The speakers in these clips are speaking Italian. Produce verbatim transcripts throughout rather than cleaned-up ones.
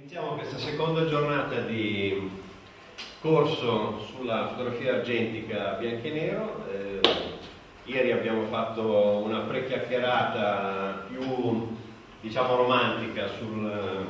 Iniziamo questa seconda giornata di corso sulla fotografia argentica bianco e nero. Eh, ieri abbiamo fatto una pre-chiacchierata più, diciamo, romantica sul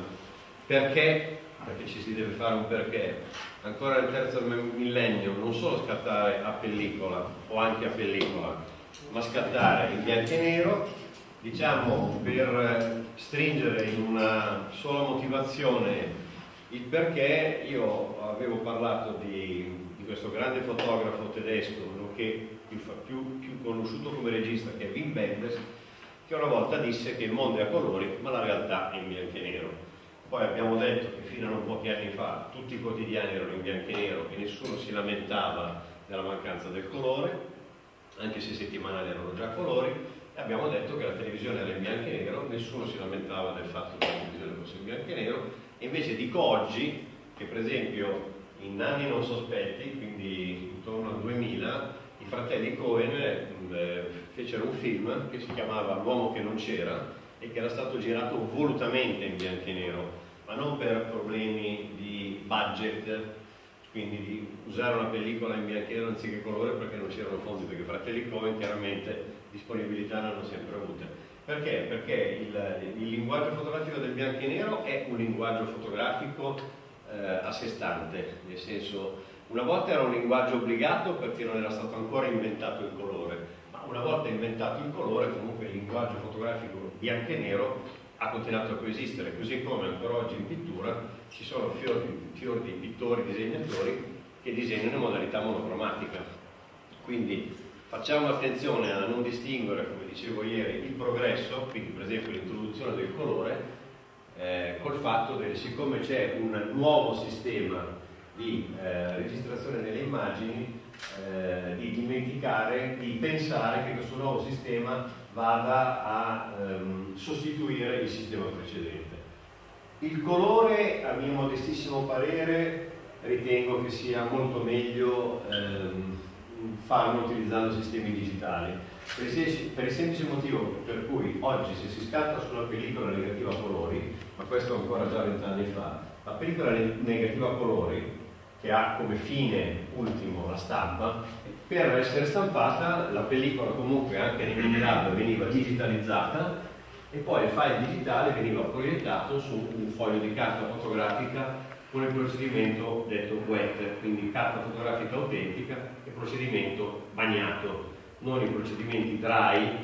perché, perché ci si deve fare un perché. Ancora nel terzo millennio non solo scattare a pellicola o anche a pellicola, ma scattare in bianco e nero. Diciamo, per stringere in una sola motivazione il perché, io avevo parlato di, di questo grande fotografo tedesco, nonché più, più, più conosciuto come regista, che è Wim Wenders, che una volta disse che il mondo è a colori, ma la realtà è in bianco e nero. Poi abbiamo detto che fino a non pochi anni fa tutti i quotidiani erano in bianco e nero e nessuno si lamentava della mancanza del colore, anche se i settimanali erano già a colori. E abbiamo detto che la televisione era in bianco e nero, nessuno si lamentava del fatto che la televisione fosse in bianco e nero, e invece dico oggi che per esempio in anni non sospetti, quindi intorno al duemila, i fratelli Coen eh, fecero un film che si chiamava L'uomo che non c'era e che era stato girato volutamente in bianco e nero, ma non per problemi di budget, quindi di usare una pellicola in bianco e nero anziché colore perché non c'erano fondi, perché i fratelli Coen chiaramente disponibilità l'hanno sempre avute. Perché? Perché il, il linguaggio fotografico del bianco e nero è un linguaggio fotografico eh, a sé stante, nel senso, una volta era un linguaggio obbligato perché non era stato ancora inventato il colore, ma una volta inventato il colore comunque il linguaggio fotografico bianco e nero ha continuato a coesistere, così come ancora oggi in pittura ci sono fior, fior di pittori, disegnatori che disegnano in modalità monocromatica. Quindi facciamo attenzione a non distinguere, come dicevo ieri, il progresso, quindi per esempio l'introduzione del colore, eh, col fatto che siccome c'è un nuovo sistema di eh, registrazione delle immagini, eh, di dimenticare, di pensare che questo nuovo sistema vada a ehm, sostituire il sistema precedente. Il colore, a mio modestissimo parere, ritengo che sia molto meglio ehm, farlo utilizzando sistemi digitali, per il, per il semplice motivo per cui oggi se si scatta sulla pellicola negativa a colori, ma questo ancora già vent'anni fa, la pellicola negativa a colori, che ha come fine ultimo la stampa, per essere stampata la pellicola comunque anche nei Minilab veniva digitalizzata e poi il file digitale veniva proiettato su un foglio di carta fotografica con il procedimento detto wet, quindi carta fotografica autentica e procedimento bagnato, non i procedimenti dry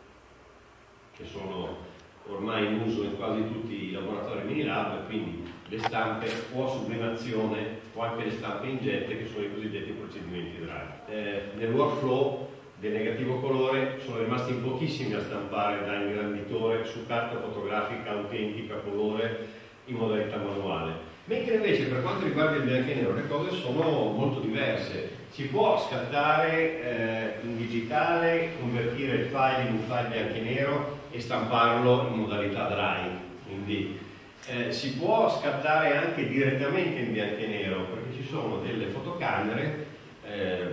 che sono ormai in uso in quasi tutti i laboratori Minilab, quindi le stampe o a sublimazione o anche le stampe ingette che sono i cosiddetti procedimenti dry. Eh, nel workflow del negativo colore sono rimasti in pochissimi a stampare da ingranditore su carta fotografica autentica colore in modalità manuale. Mentre invece per quanto riguarda il bianco e nero le cose sono molto diverse. Si può scattare eh, in digitale, convertire il file in un file bianco e nero e stamparlo in modalità dry. Quindi eh, si può scattare anche direttamente in bianco e nero perché ci sono delle fotocamere eh,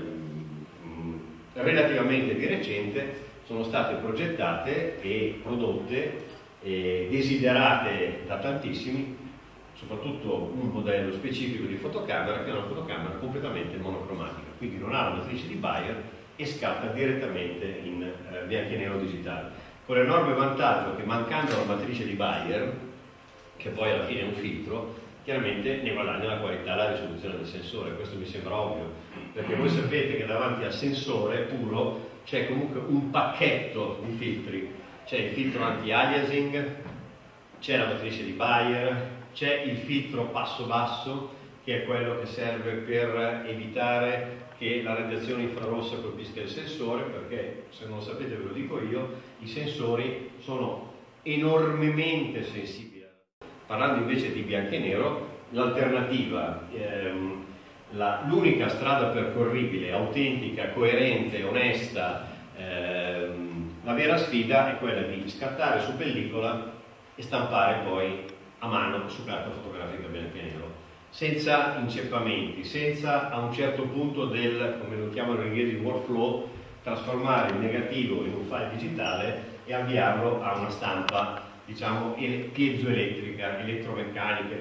relativamente di recente sono state progettate e prodotte e desiderate da tantissimi, soprattutto un modello specifico di fotocamera che è una fotocamera completamente monocromatica, quindi non ha la matrice di Bayer e scatta direttamente in eh, bianco e nero digitale, con l'enorme vantaggio che mancando la matrice di Bayer, che poi alla fine è un filtro, chiaramente ne guadagna la qualità e la risoluzione del sensore. Questo mi sembra ovvio, perché voi sapete che davanti al sensore puro c'è comunque un pacchetto di filtri, c'è il filtro anti-aliasing, c'è la matrice di Bayer, c'è il filtro passo-basso, che è quello che serve per evitare che la radiazione infrarossa colpisca il sensore, perché se non lo sapete ve lo dico io, i sensori sono enormemente sensibili. Parlando invece di bianco e nero, l'alternativa, ehm, l'unica strada percorribile, autentica, coerente, onesta, ehm, la vera sfida è quella di scattare su pellicola e stampare poi a mano su carta fotografica bianco e nero, senza inceppamenti, senza a un certo punto del, come lo chiamano in inglese, workflow, trasformare il negativo in un file digitale e avviarlo a una stampa, diciamo, piezoelettrica, elettromeccanica,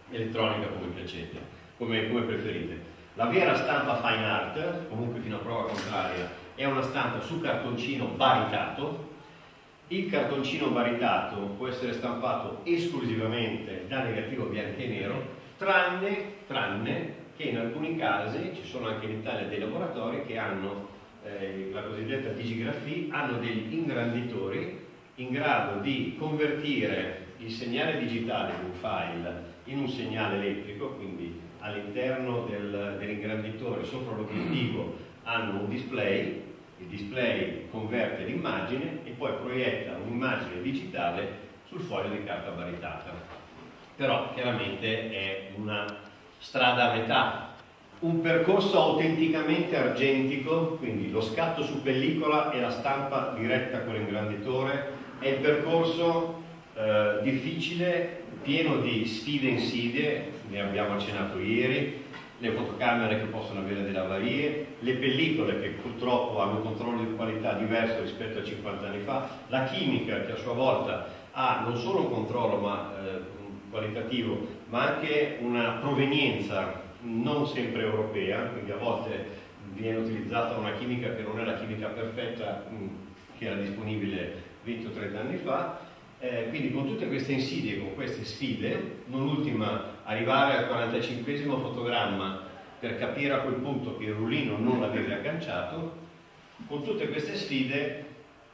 elettronica come piacete, come, come preferite. La vera stampa fine art, comunque fino a prova contraria, è una stampa su cartoncino baritato. Il cartoncino baritato può essere stampato esclusivamente da negativo bianco e nero, tranne, tranne che in alcuni casi, ci sono anche in Italia dei laboratori che hanno eh, la cosiddetta digigrafia, hanno degli ingranditori in grado di convertire il segnale digitale di un file in un segnale elettrico, quindi all'interno del, dell'ingranditore sopra l'obiettivo hanno un display, il display converte l'immagine e poi proietta un'immagine digitale sul foglio di carta baritata. Però chiaramente è una strada a metà, un percorso autenticamente argentico, quindi lo scatto su pellicola e la stampa diretta con l'ingranditore è il percorso eh, difficile, pieno di sfide e insidie, ne abbiamo accennato ieri, le fotocamere che possono avere delle avarie, le pellicole che purtroppo hanno un controllo di qualità diverso rispetto a cinquanta anni fa, la chimica che a sua volta ha non solo un controllo ma, eh, qualitativo, ma anche una provenienza non sempre europea, quindi a volte viene utilizzata una chimica che non è la chimica perfetta mh, che era disponibile venti o trenta anni fa. Eh, quindi con tutte queste insidie, con queste sfide, non ultima arrivare al quarantacinquesimo fotogramma per capire a quel punto che il rullino non l'avevi agganciato, con tutte queste sfide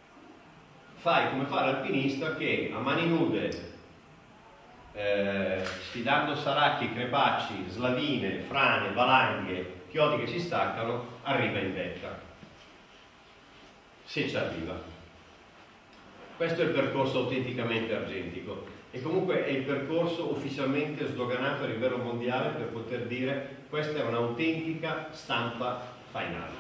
fai come fa l'alpinista che a mani nude, eh, sfidando saracchi, crepacci, slavine, frane, valanghe, chiodi che si staccano, arriva in vetta, se ci arriva. Questo è il percorso autenticamente argentico e comunque è il percorso ufficialmente sdoganato a livello mondiale per poter dire questa è un'autentica stampa fine art.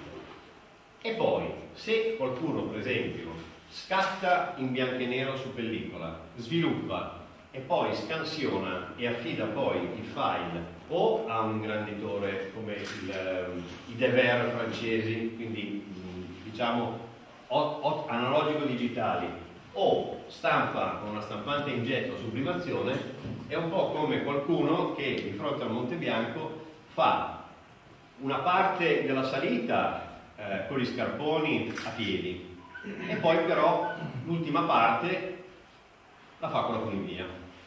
E poi, se qualcuno per esempio scatta in bianco e nero su pellicola, sviluppa e poi scansiona e affida poi il file o a un ingranditore come il, i Dever francesi, quindi diciamo analogico digitali, o stampa con una stampante ingetto a sublimazione, è un po' come qualcuno che di fronte al Monte Bianco fa una parte della salita eh, con gli scarponi a piedi e poi però l'ultima parte la fa con la funivia,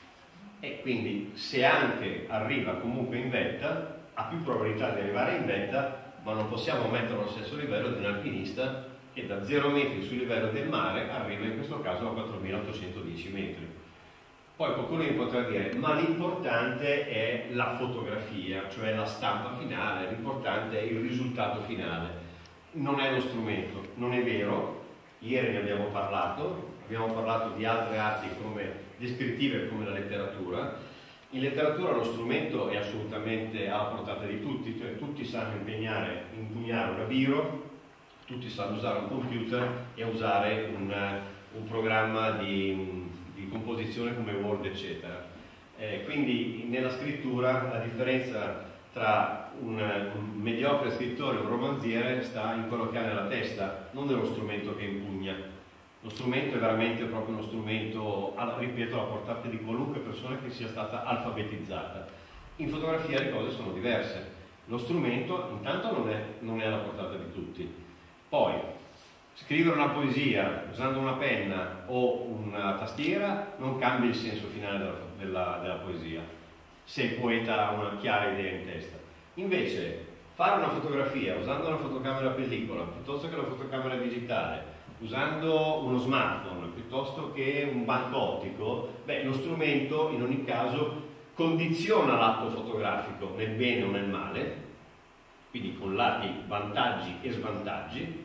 e quindi se anche arriva comunque in vetta ha più probabilità di arrivare in vetta, ma non possiamo metterlo allo stesso livello di un alpinista che da zero metri sul livello del mare arriva in questo caso a quattromilaottocentodieci metri. Poi qualcuno mi potrà dire, ma l'importante è la fotografia, cioè la stampa finale, l'importante è il risultato finale, non è lo strumento. Non è vero, ieri ne abbiamo parlato, abbiamo parlato di altre arti come descrittive come la letteratura. In letteratura lo strumento è assolutamente alla portata di tutti, cioè tutti sanno impegnare, impugnare una biro, tutti sanno usare un computer e usare un, un programma di, di composizione come Word eccetera. Eh, quindi nella scrittura la differenza tra un, un mediocre scrittore e un romanziere sta in quello che ha nella testa, non nello strumento che impugna. Lo strumento è veramente proprio uno strumento, ripeto, alla portata di qualunque persona che sia stata alfabetizzata. In fotografia le cose sono diverse. Lo strumento intanto non è, non è alla portata di tutti. Poi, scrivere una poesia usando una penna o una tastiera non cambia il senso finale della, della, della poesia, se il poeta ha una chiara idea in testa. Invece, fare una fotografia usando una fotocamera a pellicola piuttosto che una fotocamera digitale, usando uno smartphone piuttosto che un banco ottico, beh, lo strumento in ogni caso condiziona l'atto fotografico nel bene o nel male, quindi con lati vantaggi e svantaggi,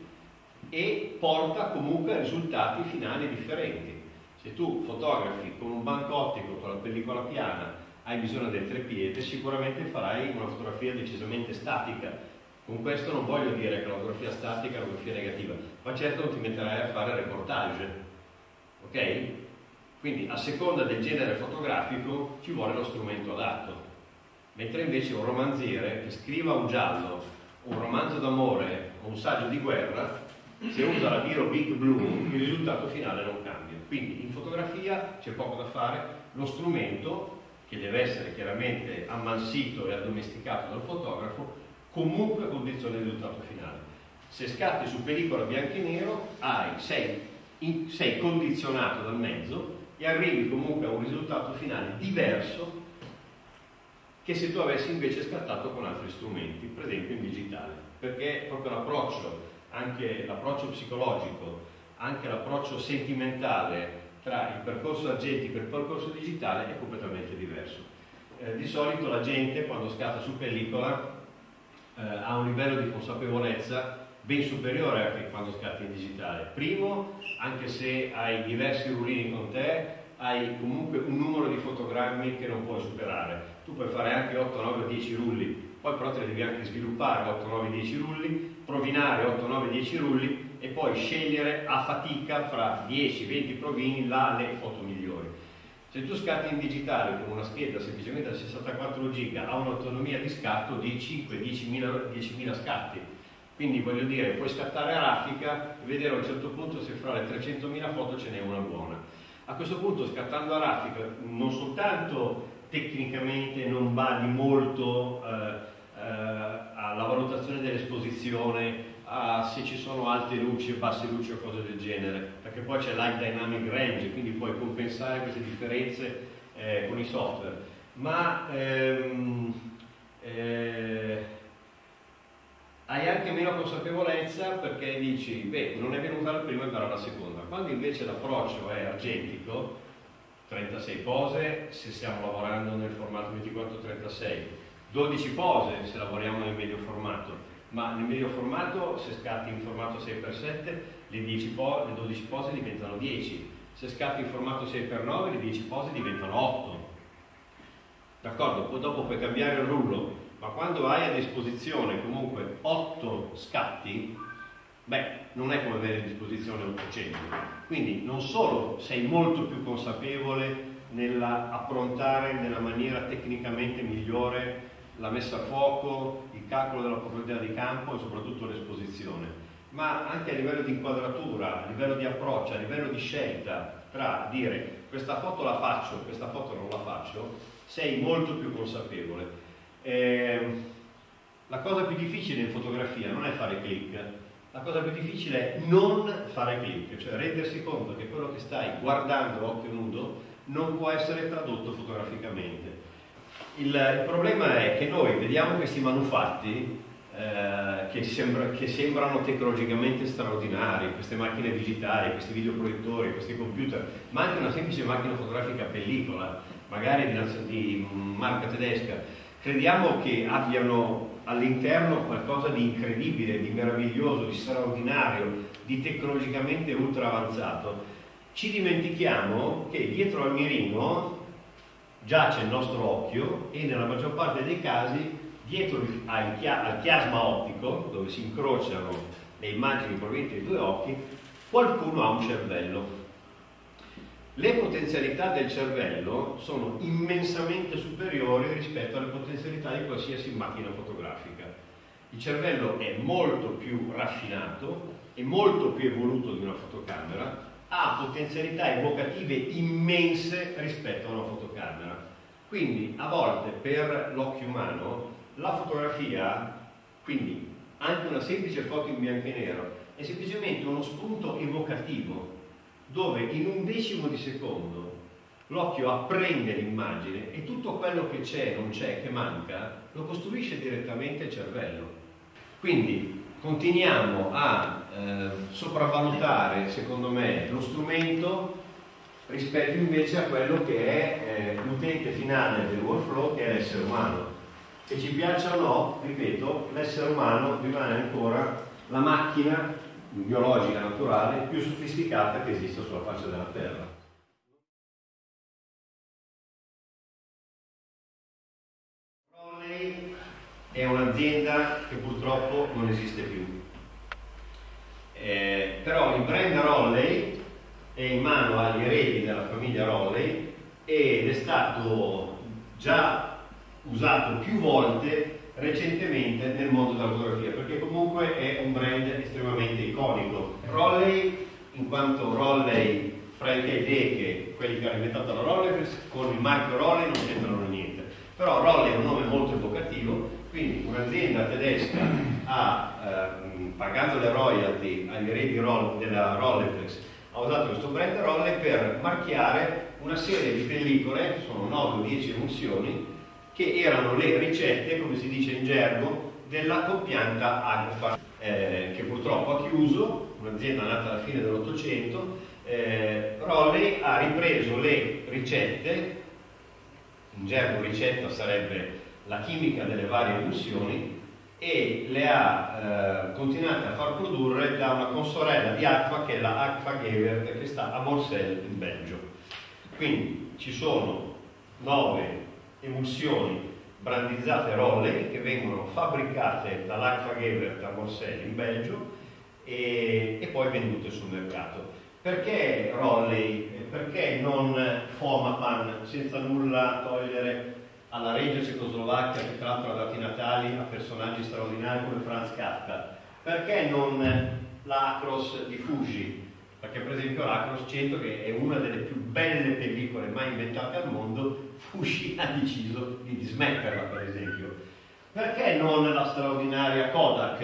e porta comunque a risultati finali differenti. Se tu fotografi con un banco ottico, con la pellicola piana, hai bisogno del trepiede, sicuramente farai una fotografia decisamente statica. Con questo non voglio dire che la fotografia statica è una fotografia negativa, ma certo non ti metterai a fare reportage, ok? Quindi a seconda del genere fotografico ci vuole lo strumento adatto. Mentre invece un romanziere che scriva un giallo, un romanzo d'amore o un saggio di guerra, se usa la biro Big Blue il risultato finale non cambia. Quindi in fotografia c'è poco da fare, lo strumento che deve essere chiaramente ammansito e addomesticato dal fotografo, comunque condiziona il risultato finale. Se scatti su pellicola bianco e nero hai, sei, in, sei condizionato dal mezzo e arrivi comunque a un risultato finale diverso che se tu avessi invece scattato con altri strumenti, per esempio in digitale, perché proprio l'approccio, anche l'approccio psicologico, anche l'approccio sentimentale tra il percorso argentico e il percorso digitale è completamente diverso. Eh, di solito la gente quando scatta su pellicola eh, ha un livello di consapevolezza ben superiore a che quando scatti in digitale. Primo, anche se hai diversi rullini con te, hai comunque un numero di fotogrammi che non puoi superare. Tu puoi fare anche otto, nove, dieci rulli, poi però te ne devi anche sviluppare otto, nove, dieci rulli, provinare otto, nove, dieci rulli e poi scegliere a fatica fra dieci, venti provini là le foto migliori. Se tu scatti in digitale con una scheda semplicemente da sessantaquattro giga ha un'autonomia di scatto di cinque diecimila scatti. Quindi voglio dire, puoi scattare a raffica e vedere a un certo punto se fra le trecentomila foto ce n'è una buona. A questo punto, scattando a raffica, non soltanto tecnicamente non badi molto eh, eh, alla valutazione dell'esposizione, a se ci sono alte luci e basse luci o cose del genere, perché poi c'è Light Dynamic Range, quindi puoi compensare queste differenze eh, con i software. Ma ehm, eh, hai anche meno consapevolezza perché dici, beh, non è venuta la prima e verrà la seconda. Quando invece l'approccio è argentico, trentasei pose se stiamo lavorando nel formato ventiquattro trentasei, dodici pose se lavoriamo nel medio formato, ma nel medio formato se scatti in formato sei per sette le, dieci po le dodici pose diventano dieci, se scatti in formato sei per nove le dieci pose diventano otto. D'accordo? Poi dopo puoi cambiare il rullo, ma quando hai a disposizione comunque otto scatti, beh, non è come avere a disposizione ottocento. Quindi non solo sei molto più consapevole nell'approntare nella maniera tecnicamente migliore la messa a fuoco, il calcolo della profondità di campo e soprattutto l'esposizione, ma anche a livello di inquadratura, a livello di approccio, a livello di scelta tra dire questa foto la faccio, questa foto non la faccio, sei molto più consapevole. Eh, la cosa più difficile in fotografia non è fare click, la cosa più difficile è non fare click, cioè rendersi conto che quello che stai guardando a occhio nudo non può essere tradotto fotograficamente. Il, il problema è che noi vediamo questi manufatti eh, che, sembra, che sembrano tecnologicamente straordinari, queste macchine digitali, questi videoproiettori, questi computer, ma anche una semplice macchina fotografica a pellicola, magari di, di marca tedesca. Crediamo che abbiano all'interno qualcosa di incredibile, di meraviglioso, di straordinario, di tecnologicamente ultra avanzato. Ci dimentichiamo che dietro al mirino giace il nostro occhio e nella maggior parte dei casi dietro al, chia al chiasma ottico, dove si incrociano le immagini provenienti dai due occhi, qualcuno ha un cervello. Le potenzialità del cervello sono immensamente superiori rispetto alle potenzialità di qualsiasi macchina fotografica. Il cervello è molto più raffinato, è molto più evoluto di una fotocamera, ha potenzialità evocative immense rispetto a una fotocamera. Quindi a volte per l'occhio umano la fotografia, quindi anche una semplice foto in bianco e nero, è semplicemente uno spunto evocativo dove in un decimo di secondo l'occhio apprende l'immagine e tutto quello che c'è, non c'è, che manca, lo costruisce direttamente il cervello. Quindi continuiamo a eh, sopravvalutare, secondo me, lo strumento rispetto invece a quello che è eh, l'utente finale del workflow, che è l'essere umano. Che ci piaccia o no, ripeto, l'essere umano rimane ancora la macchina biologica naturale più sofisticata che esista sulla faccia della Terra. Rollei è un'azienda che purtroppo non esiste più, eh, però il brand Rollei è in mano agli eredi della famiglia Rollei ed è stato già usato più volte recentemente nel mondo della fotografia, perché comunque è un brand estremamente iconico. Rollei, in quanto Rollei, Frank e Deke quelli che hanno inventato la Rolleiflex con il marchio Rollei non c'entrano niente. Però Rollei è un nome molto evocativo, quindi un'azienda tedesca ha, ehm, pagato le royalty agli eredi Roll, della Rolleiflex, ha usato questo brand Rollei per marchiare una serie di pellicole, sono nove o dieci emulsioni, che erano le ricette, come si dice in gergo, della compianta Agfa, eh, che purtroppo ha chiuso, un'azienda nata alla fine dell'Ottocento. eh, Rollei ha ripreso le ricette, in gergo ricetta sarebbe la chimica delle varie emulsioni, e le ha eh, continuate a far produrre da una consorella di Agfa, che è la Agfa Gewert, che sta a Morcelles in Belgio. Quindi ci sono nove emulsioni brandizzate Rollei che vengono fabbricate dall'Agfa Gewert a Morcelles in Belgio e, e poi vendute sul mercato. Perché Rollei? Perché non Fomapan, senza nulla togliere alla Regia Cecoslovacchia, che tra l'altro ha dato i natali a personaggi straordinari come Franz Kafka? Perché non l'Acros di Fuji? Perché per esempio l'Acros cento, che è una delle più belle pellicole mai inventate al mondo, Fuji ha deciso di dismetterla, per esempio. Perché non la straordinaria Kodak,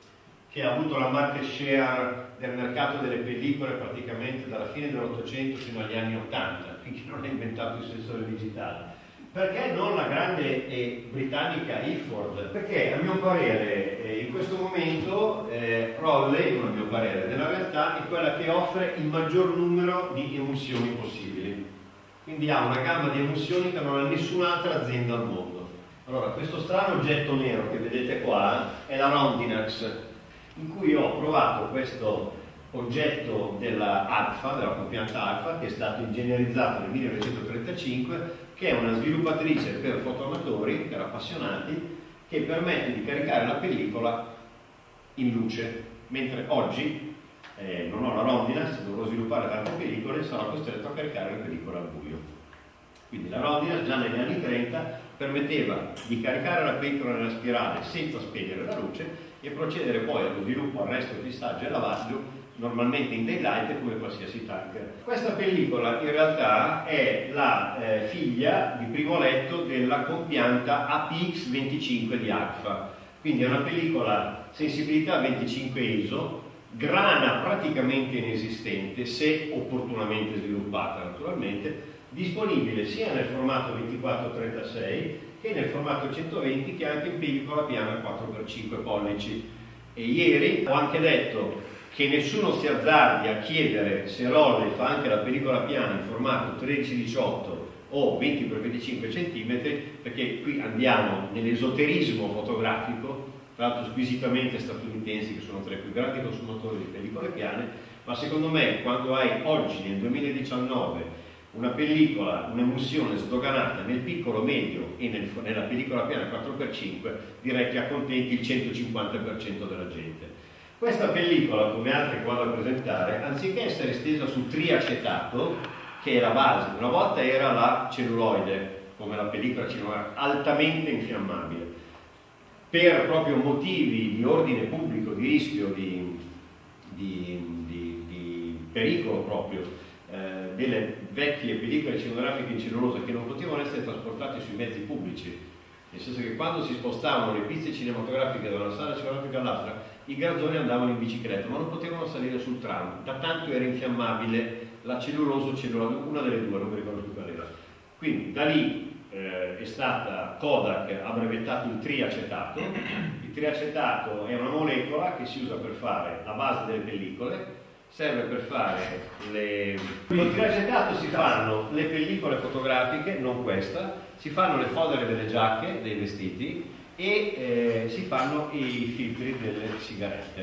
che ha avuto la market share del mercato delle pellicole praticamente dalla fine dell'Ottocento fino agli anni Ottanta, finché non ha inventato il sensore digitale? Perché non la grande eh, britannica Ilford? Perché a mio parere eh, in questo momento eh, Rollei, non a mio parere, nella realtà è quella che offre il maggior numero di emulsioni possibili. Quindi ha una gamma di emulsioni che non ha nessun'altra azienda al mondo. Allora, questo strano oggetto nero che vedete qua è la Rondinax, in cui ho provato questo oggetto della Agfa, della compianta Agfa, che è stato ingegnerizzato nel millenovecentotrentacinque, che è una sviluppatrice per fotoamatori, per appassionati, che permette di caricare la pellicola in luce, mentre oggi eh, non ho la Rondinax, dovrò sviluppare tante pellicole, sarò costretto a caricare la pellicola al buio. Quindi la Rondinax già negli anni trenta permetteva di caricare la pellicola nella spirale senza spegnere la luce e procedere poi allo sviluppo, arresto, fissaggio e lavaggio normalmente in daylight come qualsiasi tanker. Questa pellicola in realtà è la eh, figlia di primo letto della compianta A P X venticinque di Agfa, quindi è una pellicola sensibilità venticinque I S O, grana praticamente inesistente se opportunamente sviluppata naturalmente, disponibile sia nel formato ventiquattro trentasei che nel formato centoventi, che anche in pellicola piana quattro per cinque pollici. E ieri ho anche detto che nessuno si azzardi a chiedere se Rollei fa anche la pellicola piana in formato tredici diciotto o venti per venticinque centimetri, perché qui andiamo nell'esoterismo fotografico, tra l'altro squisitamente statunitensi, che sono tra i più grandi consumatori di pellicole piane, ma secondo me quando hai oggi nel duemiladiciannove una pellicola, un'emulsione sdoganata nel piccolo medio e nel, nella pellicola piana quattro per cinque, direi che accontenti il centocinquanta per cento della gente. Questa pellicola, come altre che vado a presentare, anziché essere stesa su triacetato, che è la base, una volta era la celluloide, come la pellicola celluloide, altamente infiammabile, per proprio motivi di ordine pubblico, di rischio, di, di, di, di pericolo proprio, eh, delle vecchie pellicole cinematografiche in cellulosa che non potevano essere trasportate sui mezzi pubblici, nel senso che quando si spostavano le piste cinematografiche da una sala cinematografica all'altra, i garzoni andavano in bicicletta, ma non potevano salire sul tram, da tanto era infiammabile la cellulosa o cellulosa, una delle due, non mi ricordo più qual era. Quindi da lì eh, è stata Kodak ha brevettato il triacetato. Il triacetato è una molecola che si usa per fare la base delle pellicole, serve per fare le... Con il triacetato si fanno le pellicole fotografiche, non questa, si fanno le fodere delle giacche, dei vestiti, e eh, si fanno i filtri delle sigarette.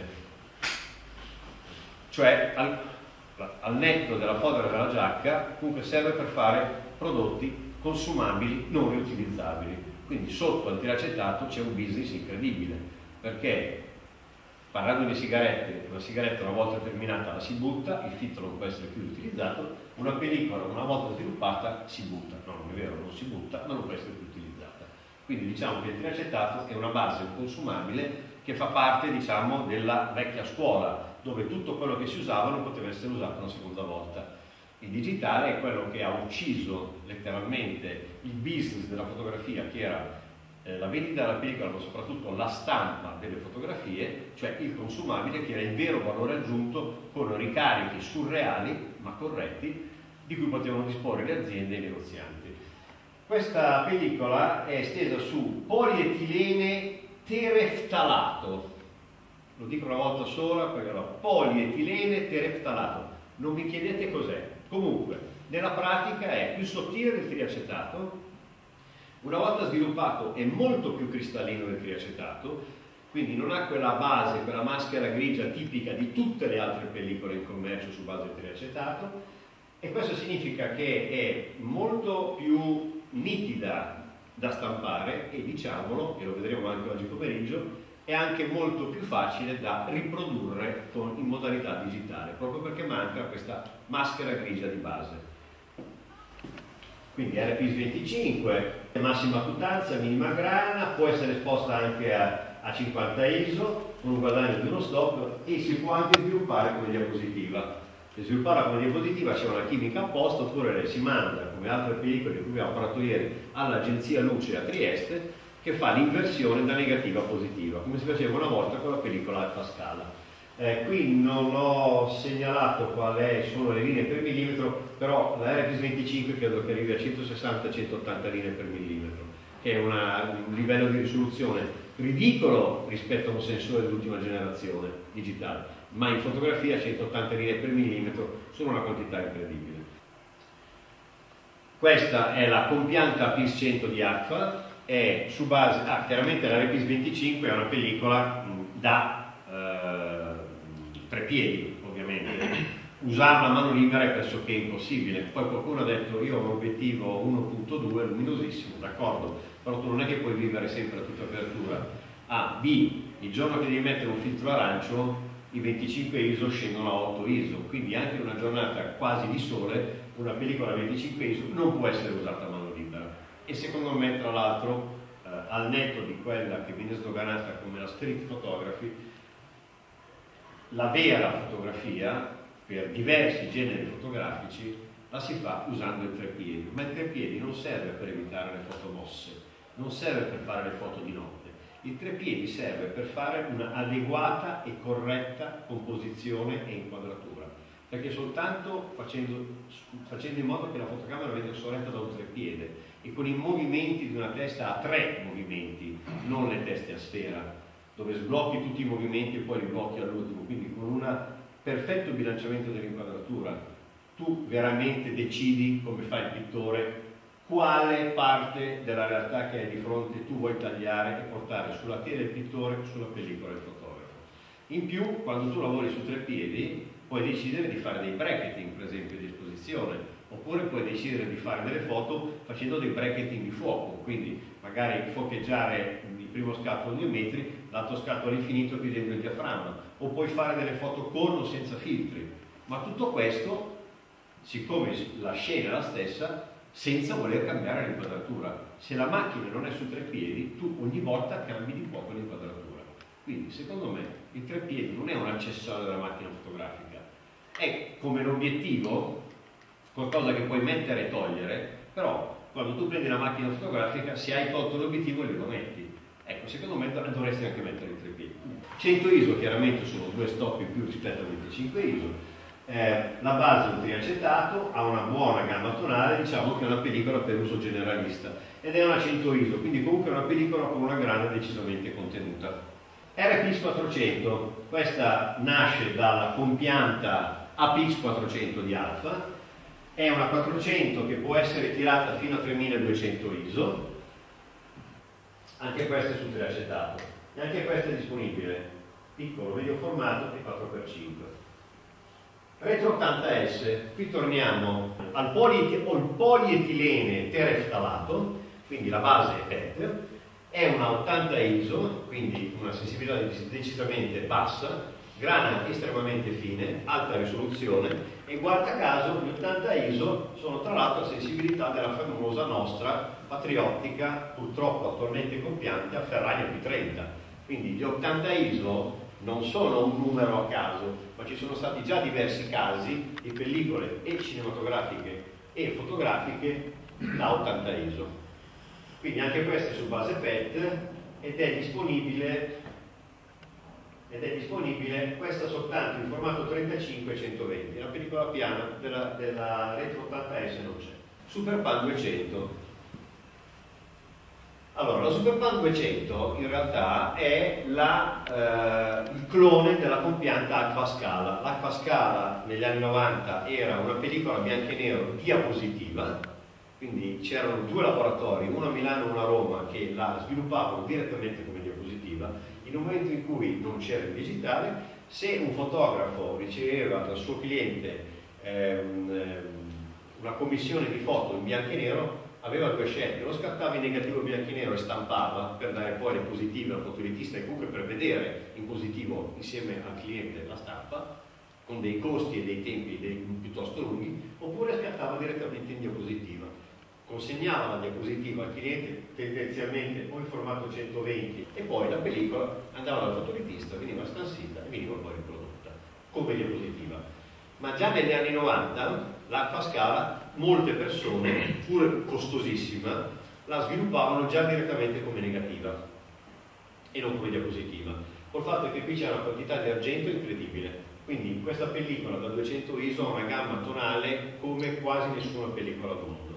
Cioè al, al netto della fodera della giacca comunque serve per fare prodotti consumabili non riutilizzabili. Quindi sotto al triacetato c'è un business incredibile, perché parlando di sigarette, una sigaretta una volta terminata la si butta, il filtro non può essere più utilizzato, una pellicola una volta sviluppata si butta, no, non è vero, non si butta, ma non può essere più utilizzata. Quindi diciamo che il triacetato è una base consumabile che fa parte, diciamo, della vecchia scuola, dove tutto quello che si usava non poteva essere usato una seconda volta. Il digitale è quello che ha ucciso letteralmente il business della fotografia, che era eh, la vendita della pellicola, ma soprattutto la stampa delle fotografie, cioè il consumabile, che era il vero valore aggiunto, con ricarichi surreali ma corretti di cui potevano disporre le aziende e i negozianti. Questa pellicola è estesa su polietilene tereftalato. Lo dico una volta sola perché era polietilene tereftalato. Non mi chiedete cos'è. Comunque, nella pratica è più sottile del triacetato. Una volta sviluppato è molto più cristallino del triacetato, quindi non ha quella base, quella maschera grigia tipica di tutte le altre pellicole in commercio su base di triacetato, e questo significa che è molto più nitida da stampare e, diciamolo, e lo vedremo anche oggi pomeriggio, è anche molto più facile da riprodurre con, in modalità digitale, proprio perché manca questa maschera grigia di base. Quindi R P venticinque, massima cutanza, minima grana, può essere esposta anche a, a cinquanta I S O, con un guadagno di uno stop, e si può anche sviluppare come diapositiva. Per svilupparla come diapositiva c'è una chimica apposta, oppure le si manda, come altre pellicole di cui abbiamo parlato ieri, all'Agenzia Luce a Trieste, che fa l'inversione da negativa a positiva, come si faceva una volta con la pellicola alfa scala. Eh, qui non ho segnalato quali sono le linee per millimetro, però la R P venticinque credo che arrivi a centosessanta centottanta linee per millimetro, che è una, un livello di risoluzione ridicolo rispetto a un sensore dell'ultima generazione digitale, ma in fotografia centottanta linee per millimetro sono una quantità incredibile. Questa è la compianta A P I S cento di Agfa, è su base, ah, chiaramente la R P venticinque è una pellicola mh, da eh, tre piedi, ovviamente. Usarla a mano libera è pressoché impossibile. Poi qualcuno ha detto: io ho un obiettivo uno punto due luminosissimo, d'accordo, però tu non è che puoi vivere sempre a tutta apertura. A, B, il giorno che devi mettere un filtro arancio i venticinque I S O scendono a otto I S O, quindi anche in una giornata quasi di sole una pellicola a venticinque I S O non può essere usata a mano libera. E secondo me, tra l'altro, eh, al netto di quella che viene sdoganata come la street photography, la vera fotografia per diversi generi fotografici la si fa usando il treppiedi, ma il treppiedi non serve per evitare le foto mosse, non serve per fare le foto di notte. Il treppiedi serve per fare una adeguata e corretta composizione e inquadratura, perché soltanto facendo, facendo in modo che la fotocamera venga sorretta da un treppiede e con i movimenti di una testa a tre movimenti, non le teste a sfera, dove sblocchi tutti i movimenti e poi li blocchi all'ultimo, quindi con un perfetto bilanciamento dell'inquadratura tu veramente decidi, come fa il pittore, quale parte della realtà che hai di fronte tu vuoi tagliare e portare sulla tela del pittore, sulla pellicola del fotografo. In più, quando tu lavori su tre piedi, puoi decidere di fare dei bracketing, per esempio, di esposizione, oppure puoi decidere di fare delle foto facendo dei bracketing di fuoco, quindi magari focheggiare il primo scatto a due metri, l'altro scatto all'infinito chiudendo il diaframma, o puoi fare delle foto con o senza filtri, ma tutto questo, siccome la scena è la stessa, senza voler cambiare l'inquadratura. Se la macchina non è su tre piedi, tu ogni volta cambi di poco l'inquadratura. Quindi, secondo me, il tre piedi non è un accessorio della macchina fotografica, è come l'obiettivo, qualcosa che puoi mettere e togliere, però quando tu prendi la macchina fotografica, se hai tolto l'obiettivo, lo metti. Ecco, secondo me dovresti anche mettere i tre piedi. cento I S O chiaramente sono due stop in più rispetto a venticinque I S O. Eh, la base è un triacetato, ha una buona gamma tonale, diciamo che è una pellicola per uso generalista, ed è una cento I S O, quindi comunque è una pellicola con una grana decisamente contenuta. R P X quattrocento, questa nasce dalla compianta A P X quattrocento di Alfa, è una quattrocento che può essere tirata fino a tremiladuecento I S O, anche questa è sul triacetato, e anche questa è disponibile, piccolo, medio formato e quattro per cinque. Retro ottanta S, qui torniamo al polietilene tereftalato, quindi la base è P E T, è una ottanta I S O, quindi una sensibilità decisamente bassa, grana estremamente fine, alta risoluzione, e guarda caso gli ottanta I S O sono tra l'altro la sensibilità della famosa nostra patriottica, purtroppo attualmente compiante, a Ferragna P trenta. Quindi gli ottanta I S O non sono un numero a caso, ma ci sono stati già diversi casi di pellicole e cinematografiche e fotografiche da ottanta I S O. Quindi anche queste su base P E T, ed è disponibile ed è disponibile questa soltanto in formato trentacinque centoventi, la pellicola piana della, della Retro ottanta S non c'è. Superpan duecento. Allora, la Superpan duecento in realtà è la, eh, il clone della compianta Agfa Scala. L'Agfa Scala negli anni novanta era una pellicola bianco e nero diapositiva, quindi c'erano due laboratori, uno a Milano e uno a Roma, che la sviluppavano direttamente come diapositiva. In un momento in cui non c'era il digitale, se un fotografo riceveva dal suo cliente ehm, una commissione di foto in bianco e nero, aveva due scelte: lo scattava in negativo bianco e nero e stampava per dare poi le positive al fotorealista e comunque per vedere in positivo insieme al cliente la stampa, con dei costi e dei tempi dei, piuttosto lunghi, oppure scattava direttamente in diapositiva. Consegnava la diapositiva al cliente tendenzialmente o in formato centoventi e poi la pellicola andava dal fotorealista, veniva scansita e veniva poi riprodotta come diapositiva. Ma già negli anni novanta l'Agfa Scala, molte persone, pur costosissima, la sviluppavano già direttamente come negativa e non come diapositiva, col fatto che qui c'è una quantità di argento incredibile. Quindi questa pellicola da duecento I S O ha una gamma tonale come quasi nessuna pellicola al mondo.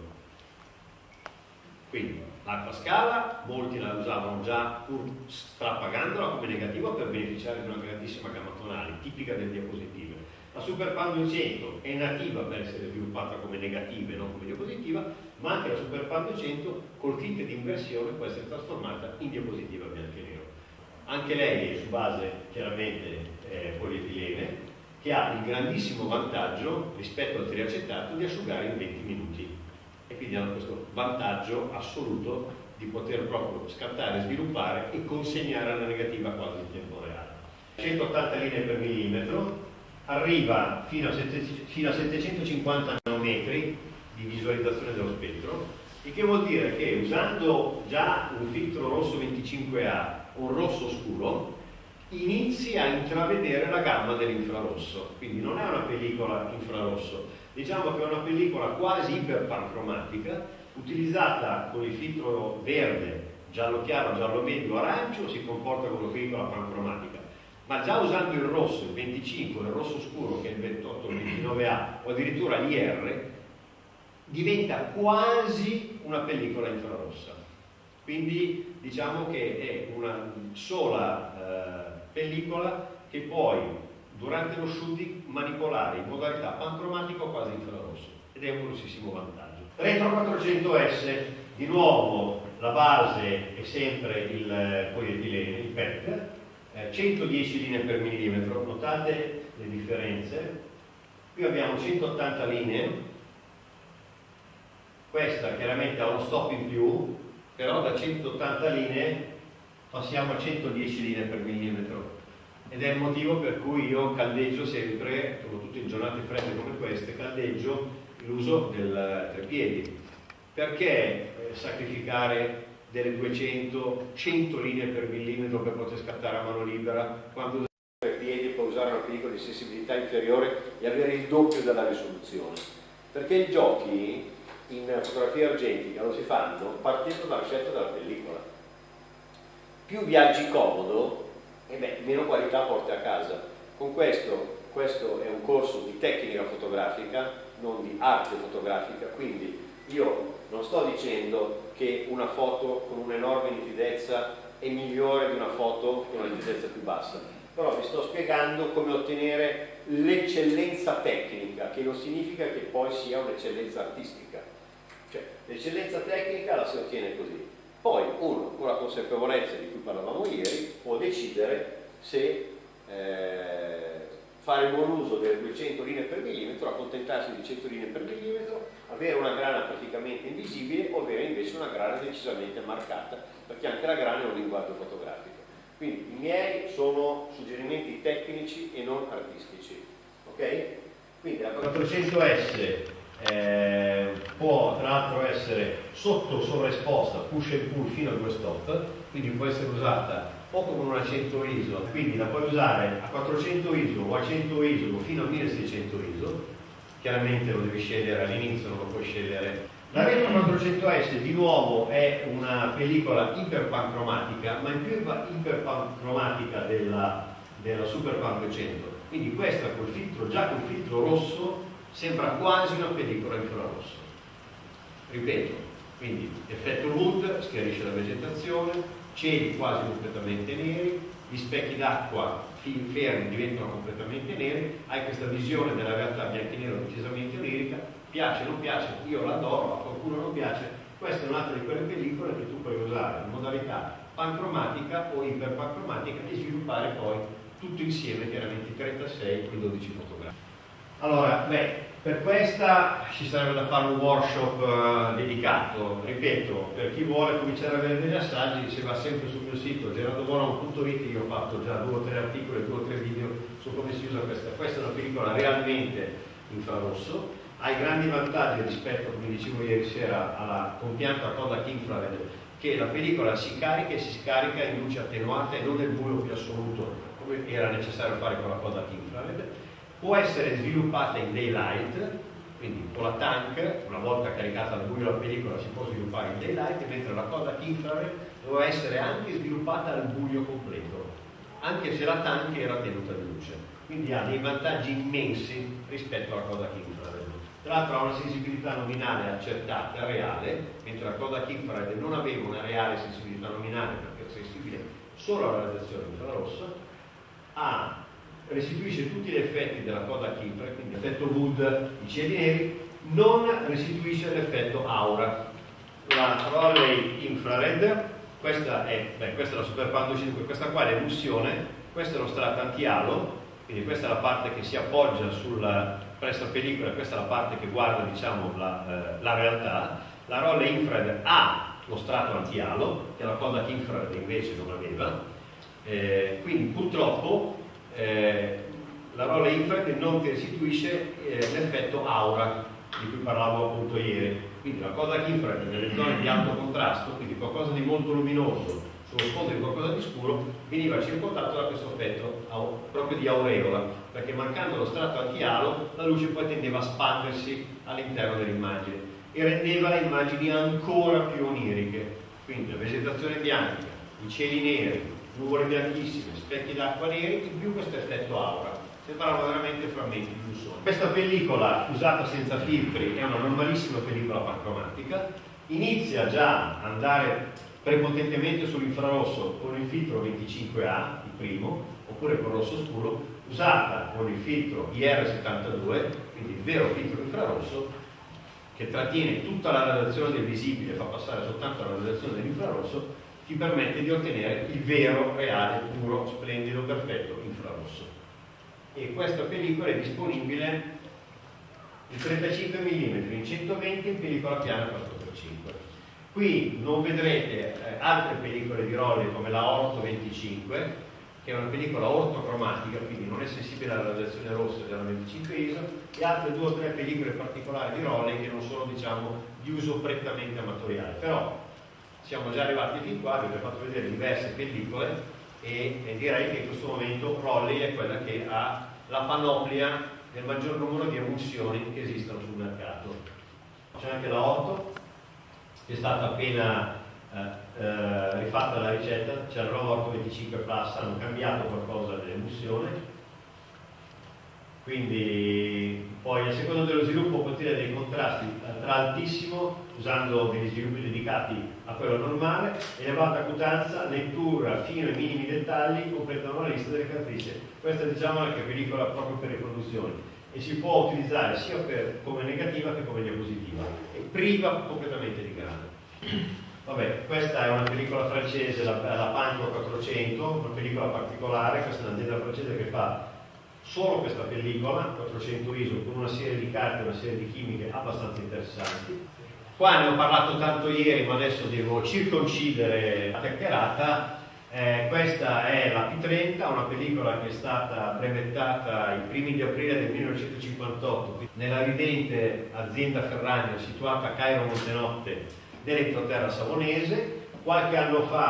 Quindi l'Agfa Scala, molti la usavano già pur strapagandola come negativa per beneficiare di una grandissima gamma tonale, tipica delle diapositive. La Superpan duecento è nativa per essere sviluppata come negativa e non come diapositiva, ma anche la Superpan duecento col kit di inversione può essere trasformata in diapositiva bianco e nero. Anche lei è su base chiaramente eh, polietilene, che ha il grandissimo vantaggio rispetto al triacetato di asciugare in venti minuti, e quindi hanno questo vantaggio assoluto di poter proprio scattare, sviluppare e consegnare la negativa quasi in tempo reale. centottanta linee per millimetro, arriva fino a, fino a settecentocinquanta nanometri di visualizzazione dello spettro, il che vuol dire che usando già un filtro rosso venticinque A o un rosso scuro inizi a intravedere la gamma dell'infrarosso. Quindi non è una pellicola infrarosso, diciamo che è una pellicola quasi iperpancromatica, utilizzata con il filtro verde, giallo chiaro, giallo medio, arancio, si comporta come una pellicola pancromatica. Ma già usando il rosso, il venticinque, il rosso scuro che è il ventotto, il ventinove A o addirittura l'I R, diventa quasi una pellicola infrarossa. Quindi diciamo che è una sola eh, pellicola che puoi durante lo shooting manipolare in modalità pancromatico o quasi infrarosso, ed è un grossissimo vantaggio. Retro quattrocento S, di nuovo la base è sempre il polietilene, il P E T, centodieci linee per millimetro, notate le differenze. Qui abbiamo centottanta linee, questa chiaramente ha uno stop in più, però da centottanta linee passiamo a centodieci linee per millimetro, ed è il motivo per cui io caldeggio sempre, soprattutto in giornate fredde come queste, caldeggio l'uso del trepiedi. Perché eh, sacrificare delle duecento cento linee per millimetro per poter scattare a mano libera, quando usare tre piedi può usare una pellicola di sensibilità inferiore e avere il doppio della risoluzione? Perché i giochi in fotografia argentica lo si fanno partendo dalla scelta della pellicola. Più viaggi comodo, e beh, meno qualità porti a casa. Con questo, questo è un corso di tecnica fotografica, non di arte fotografica, quindi io non sto dicendo che una foto con un'enorme nitidezza è migliore di una foto con una nitidezza più bassa, però vi sto spiegando come ottenere l'eccellenza tecnica, che non significa che poi sia un'eccellenza artistica. Cioè, l'eccellenza tecnica la si ottiene così. Poi uno, con la consapevolezza di cui parlavamo ieri, può decidere se eh, fare buon uso delle duecento linee per millimetro, accontentarsi di cento linee per millimetro, avere una grana praticamente invisibile o avere invece una grana decisamente marcata, perché anche la grana è un linguaggio fotografico. Quindi i miei sono suggerimenti tecnici e non artistici, ok? Quindi la quattrocento S eh, può tra l'altro essere sotto sovraesposta, push and pull fino a due stop, quindi può essere usata o con una cento I S O, quindi la puoi usare a quattrocento I S O o a cento I S O fino a milleseicento I S O, chiaramente lo devi scegliere all'inizio, non lo puoi scegliere. La Retro quattrocento S di nuovo è una pellicola iperpancromatica, ma in più iperpancromatica della, della Super Pan duecento, quindi questa col filtro, già col filtro rosso, sembra quasi una pellicola infrarosso. Ripeto, quindi effetto Wood, schiarisce la vegetazione, cieli quasi completamente neri, gli specchi d'acqua fermi diventano completamente neri, hai questa visione della realtà bianco e nero decisamente lirica, piace o non piace, io l'adoro, a qualcuno non piace, questa è un'altra di quelle pellicole che tu puoi usare in modalità pancromatica o iperpancromatica e sviluppare poi tutto insieme, chiaramente trentasei e dodici fotografi. Allora, beh, per questa ci sarebbe da fare un workshop uh, dedicato, ripeto, per chi vuole cominciare a vedere degli assaggi, se va sempre sul mio sito gerardo boron punto it, io ho fatto già due o tre articoli, due o tre video su come si usa questa. Questa è una pellicola realmente infrarosso, ha i grandi vantaggi rispetto, come dicevo ieri sera, alla compianta Kodak Infrared, che la pellicola si carica e si scarica in luce attenuata e non nel buio più assoluto, come era necessario fare con la Kodak Infrared. Può essere sviluppata in daylight, quindi con la tank, una volta caricata al buio la pellicola si può sviluppare in daylight, mentre la Kodak Infrared doveva essere anche sviluppata al buio completo, anche se la tank era tenuta di luce. Quindi ha dei vantaggi immensi rispetto alla Kodak Infrared. Tra l'altro ha una sensibilità nominale accertata, reale, mentre la Kodak Infrared non aveva una reale sensibilità nominale perché è sensibile solo alla radiazione infrarossa, ha restituisce tutti gli effetti della Kodak Infrared, quindi l'effetto Wood, i cieli neri, non restituisce l'effetto aura. La Rayleigh Infrared, questa è, beh, questa è la Super Pan duecento, questa qua è l'emulsione, questo è lo strato anti-halo, quindi questa è la parte che si appoggia sulla presso la pellicola, questa è la parte che guarda, diciamo, la, eh, la realtà. La Rayleigh Infrared ha lo strato anti-halo, che la Kodak Infrared invece non aveva, eh, quindi purtroppo Eh, la Rayleigh Infrared non ti restituisce eh, l'effetto aura di cui parlavo appunto ieri. Quindi la Kodak Infrared nelle zone di alto contrasto, quindi qualcosa di molto luminoso sullo sfondo di qualcosa di scuro, veniva circondato da questo effetto proprio di aureola, perché mancando lo strato anti-halo la luce poi tendeva a spandersi all'interno dell'immagine e rendeva le immagini ancora più oniriche. Quindi la vegetazione bianca, i cieli neri, nuvole bianchissime, specchi d'acqua neri, in più questo effetto aura. Sembravano veramente frammenti di un sogno. Questa pellicola, usata senza filtri, è una normalissima pellicola pancromatica, inizia già ad andare prepotentemente sull'infrarosso con il filtro venticinque A, il primo, oppure con rosso scuro, usata con il filtro I R settantadue, quindi il vero filtro infrarosso, che trattiene tutta la radiazione del visibile, fa passare soltanto la radiazione dell'infrarosso, ti permette di ottenere il vero, reale, puro, splendido, perfetto infrarosso. E questa pellicola è disponibile in trentacinque millimetri, in centoventi in pellicola piana quattro per cinque. Qui non vedrete eh, altre pellicole di Rayleigh come la Orto venticinque, che è una pellicola ortocromatica, quindi non è sensibile alla radiazione rossa della venticinque I S O, e altre due o tre pellicole particolari di Rayleigh che non sono, diciamo, di uso prettamente amatoriale. Però siamo già arrivati fin qua, vi ho fatto vedere diverse pellicole e, e direi che in questo momento Rayleigh è quella che ha la panoplia del maggior numero di emulsioni che esistono sul mercato. C'è anche la Orto, che è stata appena eh, eh, rifatta la ricetta, c'è la nuova Orto venticinque Plus, hanno cambiato qualcosa dell'emulsione. Quindi poi a seconda dello sviluppo può ottenere dei contrasti tra altissimo, usando degli sviluppi dedicati a quello normale, elevata cutanza, lettura fino ai minimi dettagli, completano la lista delle caratteristiche. Questa diciamo è la pellicola proprio per le produzioni e si può utilizzare sia per, come negativa che come diapositiva, e priva completamente di grano. Vabbè, questa è una pellicola francese, la, la Panco quattrocento, una pellicola particolare, questa è un'azienda francese che fa solo questa pellicola, quattrocento I S O, con una serie di carte, una serie di chimiche abbastanza interessanti. Qua ne ho parlato tanto ieri, ma adesso devo circoncidere la chiacchierata. Eh, questa è la P trenta, una pellicola che è stata brevettata i primi di aprile del millenovecentocinquantotto nella ridente azienda Ferragno situata a Cairo Montenotte dell'entroterra savonese. Qualche anno fa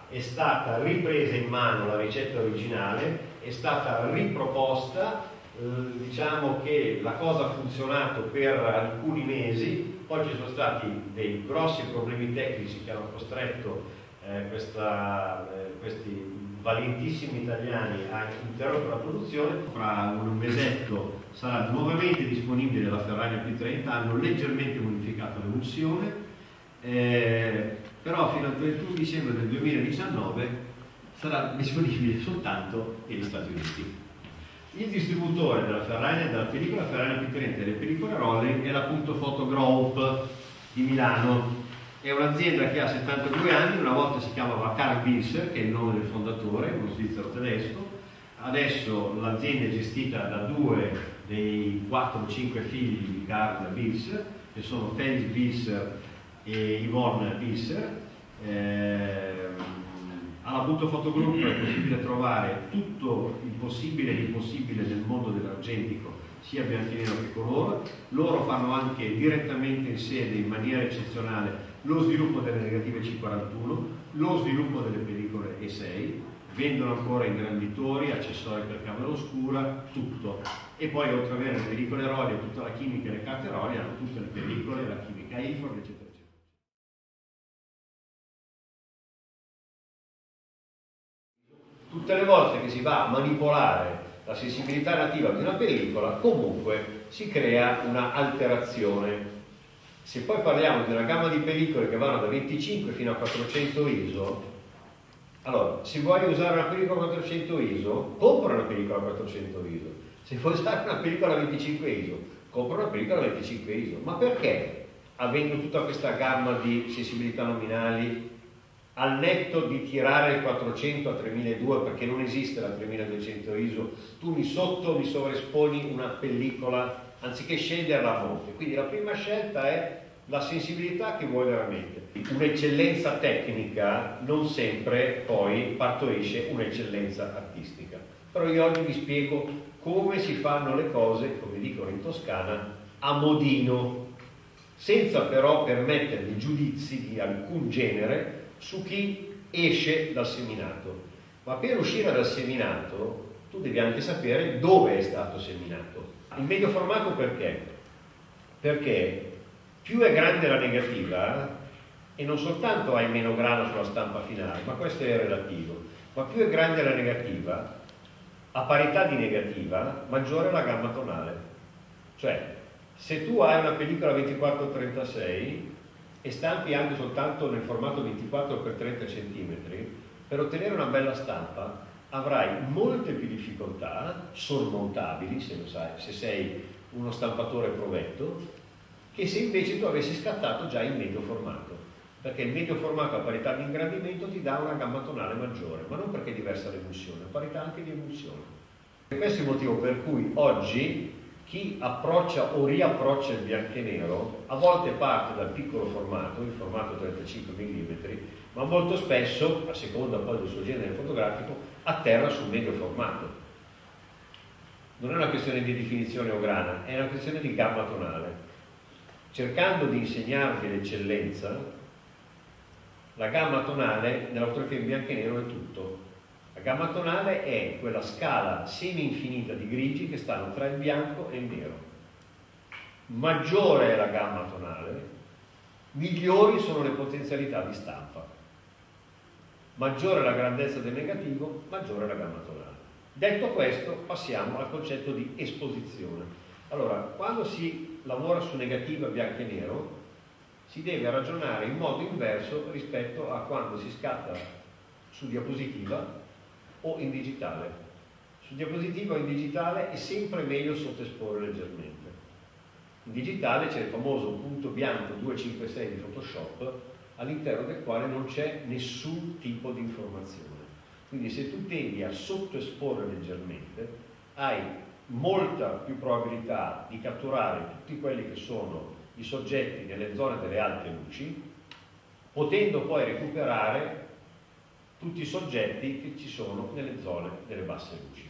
è stata ripresa in mano la ricetta originale, è stata riproposta, eh, diciamo che la cosa ha funzionato per alcuni mesi, poi ci sono stati dei grossi problemi tecnici che hanno costretto eh, questa, eh, questi valentissimi italiani a interrompere la produzione. Fra un mesetto sarà nuovamente disponibile la Ferragna P trenta, hanno leggermente modificato l'emulsione, eh, però fino al trentuno dicembre del duemiladiciannove sarà disponibile soltanto negli Stati Uniti. Il distributore della Ferragna, della pellicola Ferragna P trenta e delle pellicole Rolling è la Punto Foto Group di Milano. È un'azienda che ha settantadue anni, una volta si chiamava Karl Bilser, che è il nome del fondatore, uno svizzero tedesco. Adesso l'azienda è gestita da due dei quattro o cinque figli di Karl Bilser, che sono Felix Bilser e Yvonne Bilser. Eh, alla Punto Foto Group è possibile trovare tutto il possibile e l'impossibile del mondo dell'argentico, sia bianco e nero che colore. Loro fanno anche direttamente in sede, in maniera eccezionale, lo sviluppo delle negative C quarantuno, lo sviluppo delle pellicole E sei, vendono ancora ingranditori, accessori per camera oscura, tutto. E poi oltre ad avere le pellicole Rolly e tutta la chimica e le carte Rolly, hanno tutte le pellicole, la chimica I F O R, eccetera. Tutte le volte che si va a manipolare la sensibilità nativa di una pellicola, comunque si crea una alterazione. Se poi parliamo di una gamma di pellicole che vanno da venticinque fino a quattrocento I S O, allora, se vuoi usare una pellicola quattrocento I S O, compra una pellicola quattrocento I S O. Se vuoi usare una pellicola venticinque I S O, compra una pellicola venticinque I S O. Ma perché, avendo tutta questa gamma di sensibilità nominali, al netto di tirare il quattrocento a tremiladuecento, perché non esiste la tremiladuecento I S O, tu mi sotto mi sovraesponi una pellicola anziché sceglierla a monte. Quindi la prima scelta è la sensibilità che vuoi veramente. Un'eccellenza tecnica non sempre poi partorisce un'eccellenza artistica. Però io oggi vi spiego come si fanno le cose, come dicono in Toscana, a modino, senza però permettere giudizi di alcun genere su chi esce dal seminato. Ma per uscire dal seminato tu devi anche sapere dove è stato seminato. Il medio formato perché? Perché più è grande la negativa, e non soltanto hai meno grano sulla stampa finale, ma questo è relativo, ma più è grande la negativa, a parità di negativa, maggiore è la gamma tonale. Cioè, se tu hai una pellicola ventiquattro trentasei e stampi anche soltanto nel formato ventiquattro per trenta centimetri, per ottenere una bella stampa avrai molte più difficoltà, sormontabili se lo sai, se sei uno stampatore provetto, che se invece tu avessi scattato già in medio formato, perché il medio formato a parità di ingrandimento ti dà una gamma tonale maggiore, ma non perché è diversa l'emulsione, a parità anche di emulsione. E questo è il motivo per cui oggi chi approccia o riapproccia il bianco e nero a volte parte dal piccolo formato, il formato trentacinque millimetri, ma molto spesso, a seconda poi del suo genere fotografico, atterra sul medio formato. Non è una questione di definizione o grana, è una questione di gamma tonale. Cercando di insegnarvi l'eccellenza, la gamma tonale nella fotografia in bianco e nero è tutto. La gamma tonale è quella scala semi-infinita di grigi che stanno tra il bianco e il nero. Maggiore è la gamma tonale, migliori sono le potenzialità di stampa. Maggiore è la grandezza del negativo, maggiore è la gamma tonale. Detto questo, passiamo al concetto di esposizione. Allora, quando si lavora su negativa bianco e nero, si deve ragionare in modo inverso rispetto a quando si scatta su diapositiva o in digitale. Su diapositiva o in digitale è sempre meglio sottoesporre leggermente. In digitale c'è il famoso punto bianco duecentocinquantasei di Photoshop, all'interno del quale non c'è nessun tipo di informazione. Quindi se tu tendi a sottoesporre leggermente, hai molta più probabilità di catturare tutti quelli che sono i soggetti nelle zone delle alte luci, potendo poi recuperare tutti i soggetti che ci sono nelle zone delle basse luci.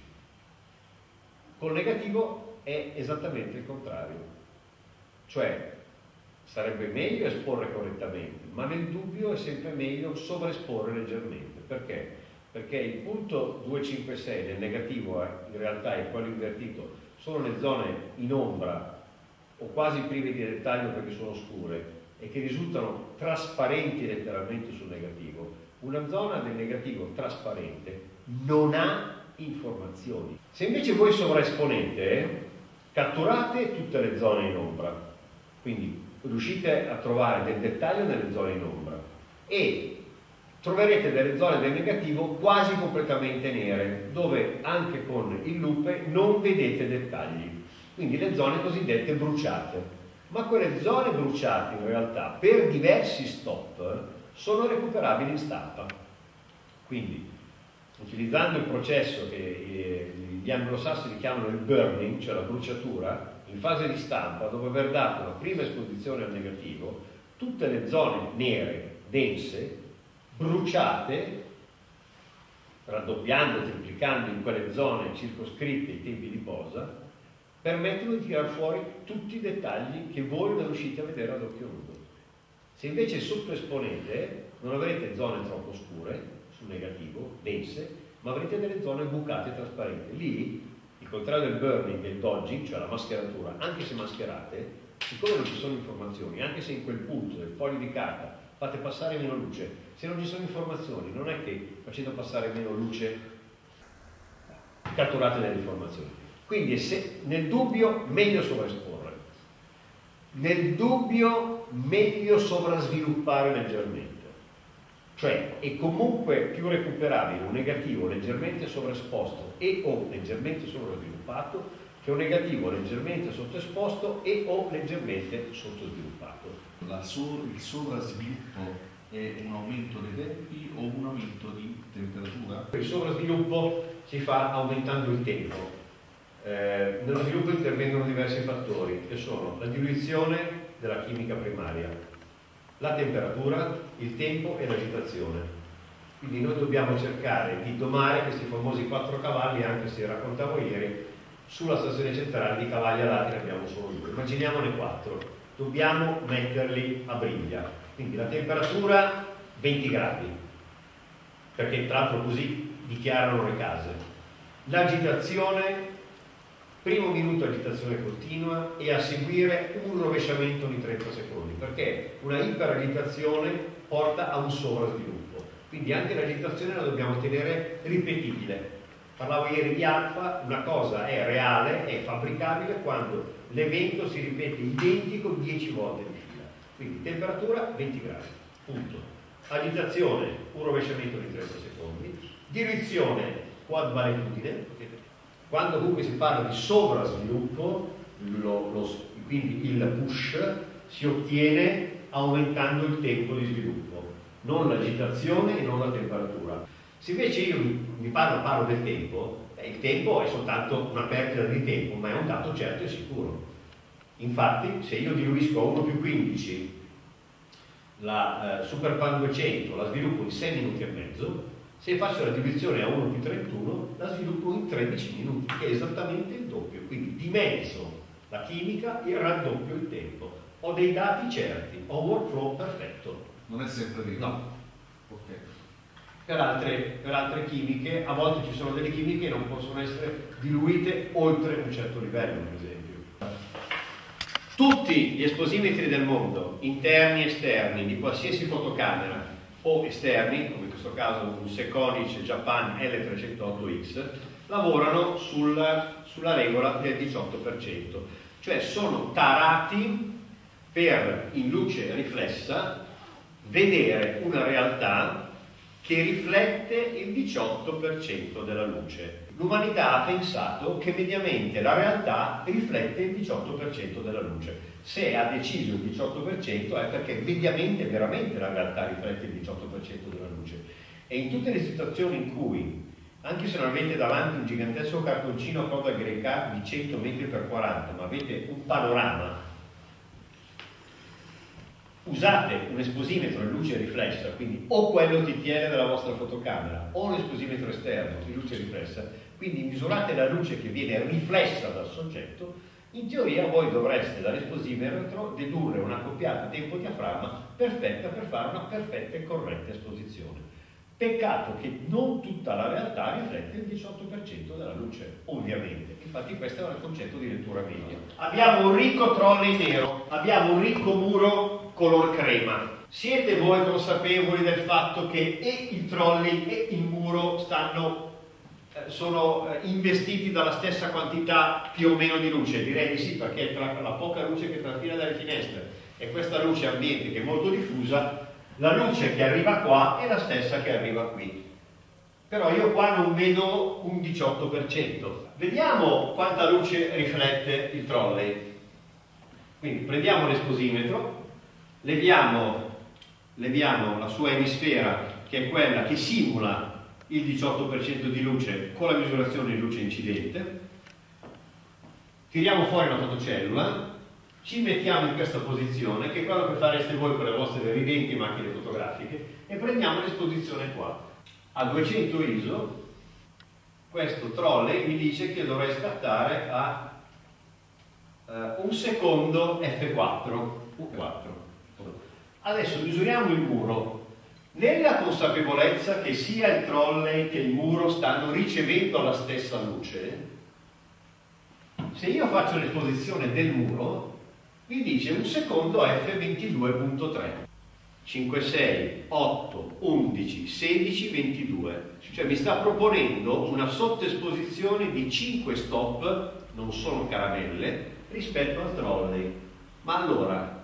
Col negativo è esattamente il contrario, cioè sarebbe meglio esporre correttamente, ma nel dubbio è sempre meglio sovraesporre leggermente. Perché? Perché il punto duecentocinquantasei del negativo in realtà è quello invertito, sono le zone in ombra o quasi prive di dettaglio perché sono scure e che risultano trasparenti letteralmente sul negativo. Una zona del negativo trasparente non ha informazioni. Se invece voi sovraesponete, catturate tutte le zone in ombra, quindi riuscite a trovare del dettaglio nelle zone in ombra e troverete delle zone del negativo quasi completamente nere, dove anche con il lupe non vedete dettagli, quindi le zone cosiddette bruciate. Ma quelle zone bruciate in realtà per diversi stop sono recuperabili in stampa. Quindi utilizzando il processo che eh, gli anglosassoni chiamano il burning, cioè la bruciatura, in fase di stampa, dopo aver dato una prima esposizione al negativo, tutte le zone nere, dense, bruciate, raddoppiando, triplicando in quelle zone circoscritte i tempi di posa, permettono di tirar fuori tutti i dettagli che voi non riuscite a vedere ad occhio nudo. Se invece sottoesponete, non avrete zone troppo scure sul negativo, dense, ma avrete delle zone bucate e trasparenti. Lì, il contrario del burning e il dodging, cioè la mascheratura, anche se mascherate, siccome non ci sono informazioni, anche se in quel punto del foglio di carta fate passare meno luce, se non ci sono informazioni, non è che facendo passare meno luce catturate delle informazioni. Quindi se, nel dubbio meglio sovraesporre, nel dubbio meglio sovrasviluppare leggermente, cioè è comunque più recuperabile un negativo leggermente sovraesposto e o leggermente sovrasviluppato che un negativo leggermente sottoesposto e o leggermente sottosviluppato. La so, il sovrasviluppo è un aumento dei tempi o un aumento di temperatura? Il sovrasviluppo si fa aumentando il tempo. Eh, nello sviluppo intervengono diversi fattori che sono la diluizione della chimica primaria, la temperatura, il tempo e l'agitazione. Quindi noi dobbiamo cercare di domare questi famosi quattro cavalli, anche se raccontavo ieri, sulla stazione centrale di cavalli alati ne abbiamo solo due. Immaginiamone quattro, dobbiamo metterli a briglia. Quindi la temperatura venti gradi, perché tra l'altro così dichiarano le case. L'agitazione, primo minuto agitazione continua e a seguire un rovesciamento di trenta secondi, perché una iperagitazione porta a un sovrasviluppo. Quindi anche l'agitazione la dobbiamo tenere ripetibile. Parlavo ieri di alfa, una cosa è reale, è fabbricabile quando l'evento si ripete identico dieci volte di fila. Quindi temperatura venti gradi, punto. Agitazione, un rovesciamento di trenta secondi. Direzione, quadvaletudine. Quando comunque si parla di sovrasviluppo, lo, lo, quindi il push, si ottiene aumentando il tempo di sviluppo, non l'agitazione e non la temperatura. Se invece io mi parlo, parlo del tempo, eh, il tempo è soltanto una perdita di tempo, ma è un dato certo e sicuro. Infatti, se io diluisco a uno più quindici la eh, Super Pan duecento, la sviluppo in sei minuti e mezzo, se faccio la divisione a uno più trentuno, la sviluppo in tredici minuti, che è esattamente il doppio. Quindi dimezzo la chimica e raddoppio il tempo. Ho dei dati certi, ho un workflow perfetto. Non è sempre vero? No. Ok. Per altre, per altre chimiche, a volte ci sono delle chimiche che non possono essere diluite oltre un certo livello, per esempio. Tutti gli esposimetri del mondo, interni e esterni, di qualsiasi fotocamera, o esterni, come in questo caso un Sekonic Japan L trecentotto X, lavorano sul, sulla regola del diciotto per cento, cioè sono tarati per, in luce riflessa, vedere una realtà che riflette il diciotto per cento della luce. L'umanità ha pensato che mediamente la realtà riflette il diciotto per cento della luce. Se ha deciso il diciotto per cento è perché mediamente, veramente la realtà riflette il diciotto per cento della luce. E in tutte le situazioni in cui, anche se non avete davanti un gigantesco cartoncino a coda greca di cento metri per quaranta, ma avete un panorama, usate un esposimetro in luce riflessa, quindi o quello T T L della vostra fotocamera o un esposimetro esterno in luce riflessa, quindi misurate la luce che viene riflessa dal soggetto in teoria voi dovreste dall'esposimetro dedurre una accoppiata tempo-diaframma perfetta per fare una perfetta e corretta esposizione. Peccato che non tutta la realtà riflette il diciotto per cento della luce, ovviamente. Infatti questo è il concetto di lettura media. Abbiamo un ricco trolley nero, abbiamo un ricco muro color crema. Siete voi consapevoli del fatto che e il trolley e il muro stanno, eh, sono eh, investiti dalla stessa quantità più o meno di luce? Direi di sì, perché tra la poca luce che trafila dalle finestre e questa luce ambiente che è molto diffusa, la luce che arriva qua è la stessa che arriva qui. Però io qua non vedo un diciotto per cento. Vediamo quanta luce riflette il trolley. Quindi prendiamo l'esposimetro, leviamo, leviamo la sua emisfera, che è quella che simula il diciotto per cento di luce con la misurazione di luce incidente, tiriamo fuori la fotocellula, ci mettiamo in questa posizione, che è quello che fareste voi con le vostre ridenti macchine fotografiche, e prendiamo l'esposizione qua. A duecento I S O questo trolley mi dice che dovrei scattare a uh, un secondo F quattro, U quattro. Adesso misuriamo il muro, nella consapevolezza che sia il trolley che il muro stanno ricevendo la stessa luce. Se io faccio l'esposizione del muro, mi dice un secondo F ventidue virgola tre, cinque, sei, otto, undici, sedici, ventidue, cioè mi sta proponendo una sottoesposizione di cinque stop, non sono caramelle, rispetto al trolley. Ma allora,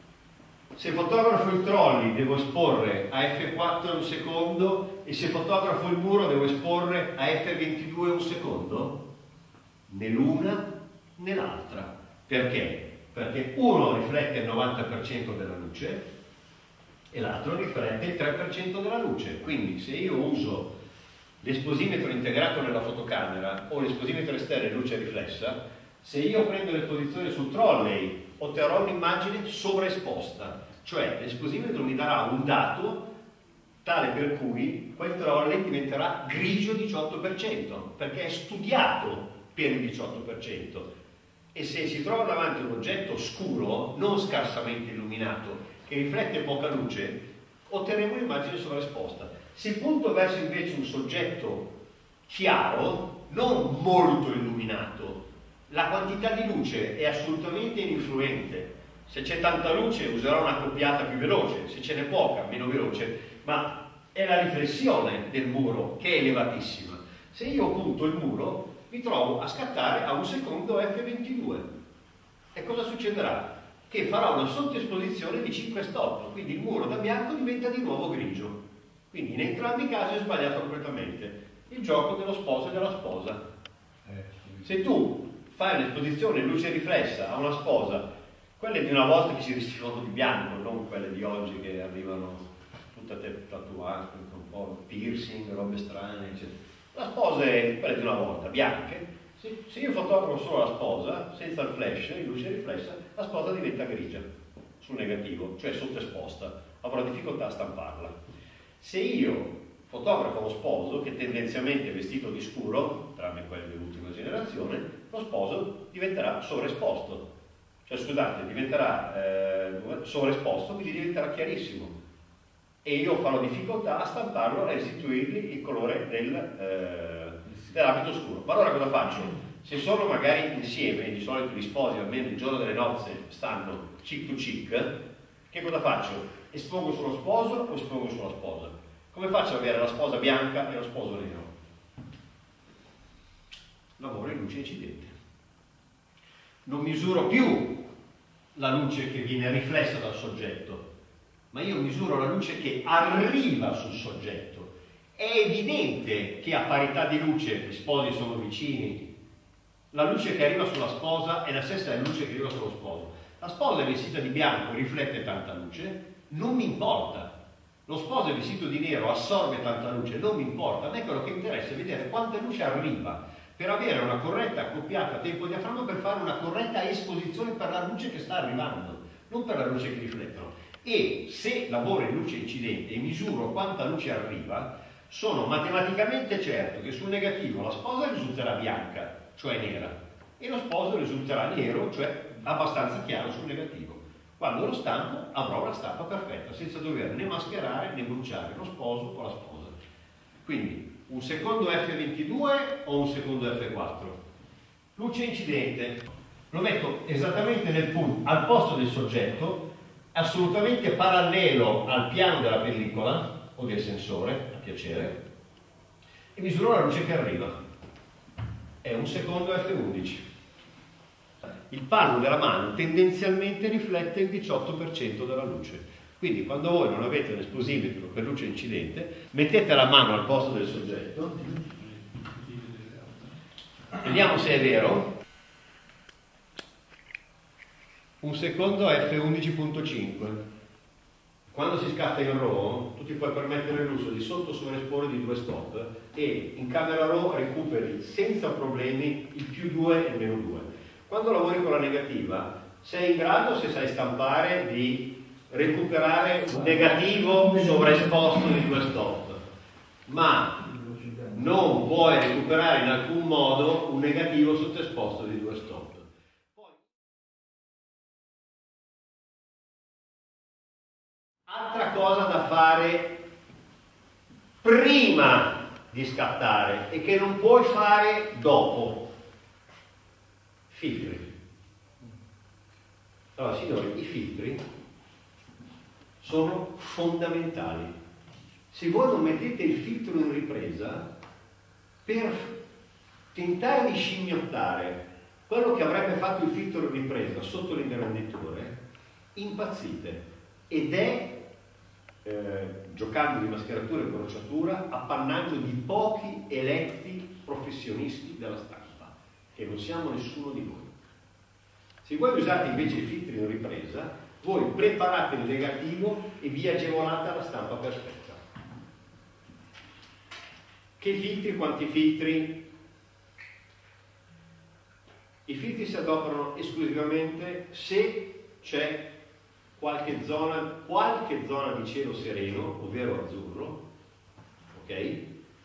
se fotografo il trolley devo esporre a F quattro un secondo, e se fotografo il muro devo esporre a F ventidue un secondo? Né l'una né l'altra. Perché? Perché uno riflette il novanta per cento della luce e l'altro riflette il tre per cento della luce. Quindi se io uso l'esposimetro integrato nella fotocamera o l'esposimetro esterno in luce riflessa, se io prendo l'esposizione sul trolley otterrò un'immagine sovraesposta, cioè l'esposimetro mi darà un dato tale per cui quel trolley diventerà grigio diciotto per cento, perché è studiato per il diciotto per cento. E se si trova davanti un oggetto scuro, non scarsamente illuminato, che riflette poca luce, otterremo un'immagine sovraesposta. Se punto verso invece un soggetto chiaro, non molto illuminato, la quantità di luce è assolutamente ininfluente. Se c'è tanta luce userò una accoppiata più veloce, se ce n'è poca meno veloce, ma è la riflessione del muro che è elevatissima. Se io punto il muro mi trovo a scattare a un secondo F ventidue. E cosa succederà? Che farà una sottoesposizione di cinque stop, quindi il muro da bianco diventa di nuovo grigio. Quindi in entrambi i casi è sbagliato completamente. Il gioco dello sposo e della sposa. Se tu fai un'esposizione in luce riflessa a una sposa, quelle di una volta che si vestivano di bianco, non quelle di oggi che arrivano tutte tatuate, un po' piercing, robe strane, eccetera. La sposa è quelle di una volta, bianche. Se, se io fotografo solo la sposa, senza il flash, in luce riflessa, la sposa diventa grigia sul negativo, cioè sottoesposta. Avrò difficoltà a stamparla. Se io fotografo lo sposo, che tendenzialmente è vestito di scuro, tranne quelli dell'ultima generazione, lo sposo diventerà sovraesposto. Cioè, scusate, diventerà eh, sovraesposto, quindi diventerà chiarissimo. E io farò difficoltà a stamparlo e restituirgli il colore del, eh, dell'abito scuro. Ma allora cosa faccio? Se sono magari insieme, e di solito gli sposi almeno il giorno delle nozze stanno cheek to cheek, che cosa faccio? Espongo sullo sposo o espongo sulla sposa? Come faccio ad avere la sposa bianca e lo sposo nero? Lavoro in luce incidente. Non misuro più la luce che viene riflessa dal soggetto, ma io misuro la luce che arriva sul soggetto. È evidente che a parità di luce gli sposi sono vicini. La luce che arriva sulla sposa è la stessa luce che arriva sullo sposo. La sposa è vestita di bianco, riflette tanta luce, non mi importa. Lo sposo è vestito di nero, assorbe tanta luce, non mi importa. A me quello che interessa è vedere quanta luce arriva per avere una corretta accoppiata tempo-diaframma, per fare una corretta esposizione per la luce che sta arrivando, non per la luce che riflettono. E se lavoro in luce incidente e misuro quanta luce arriva, sono matematicamente certo che sul negativo la sposa risulterà bianca, cioè nera, e lo sposo risulterà nero, cioè abbastanza chiaro sul negativo. Quando lo stampo avrò la stampa perfetta, senza dover né mascherare né bruciare lo sposo o la sposa. Quindi un secondo F ventidue o un secondo F quattro. Luce incidente, lo metto esattamente nel punto, al posto del soggetto, assolutamente parallelo al piano della pellicola o del sensore, a piacere, e misuro la luce che arriva. È un secondo F undici. Il palmo della mano tendenzialmente riflette il diciotto per cento della luce. Quindi quando voi non avete un esplosimetro per luce incidente, mettete la mano al posto del soggetto, vediamo se è vero. Un secondo F undici virgola cinque. Quando si scatta in RAW, tu ti puoi permettere l'uso di sottosovraesporre di due stop e in camera RAW recuperi senza problemi il più due e il meno due. Quando lavori con la negativa, sei in grado, se sai stampare, di recuperare un negativo sovraesposto di due stop, ma non puoi recuperare in alcun modo un negativo sottoesposto di due stop. Altra cosa da fare prima di scattare e che non puoi fare dopo. Filtri. Allora, signori, i filtri sono fondamentali. Se voi non mettete il filtro in ripresa, per tentare di scimmiottare quello che avrebbe fatto il filtro in ripresa sotto l'ingranditore, impazzite. Ed è, eh, giocando di mascheratura e brocciatura, appannaggio di pochi eletti professionisti della stampa. E non siamo nessuno di noi. Se voi usate invece i filtri in ripresa, voi preparate il negativo e vi agevolate la stampa perfetta. Che filtri, quanti filtri? I filtri si adoperano esclusivamente se c'è qualche zona, qualche zona di cielo sereno, ovvero azzurro, ok?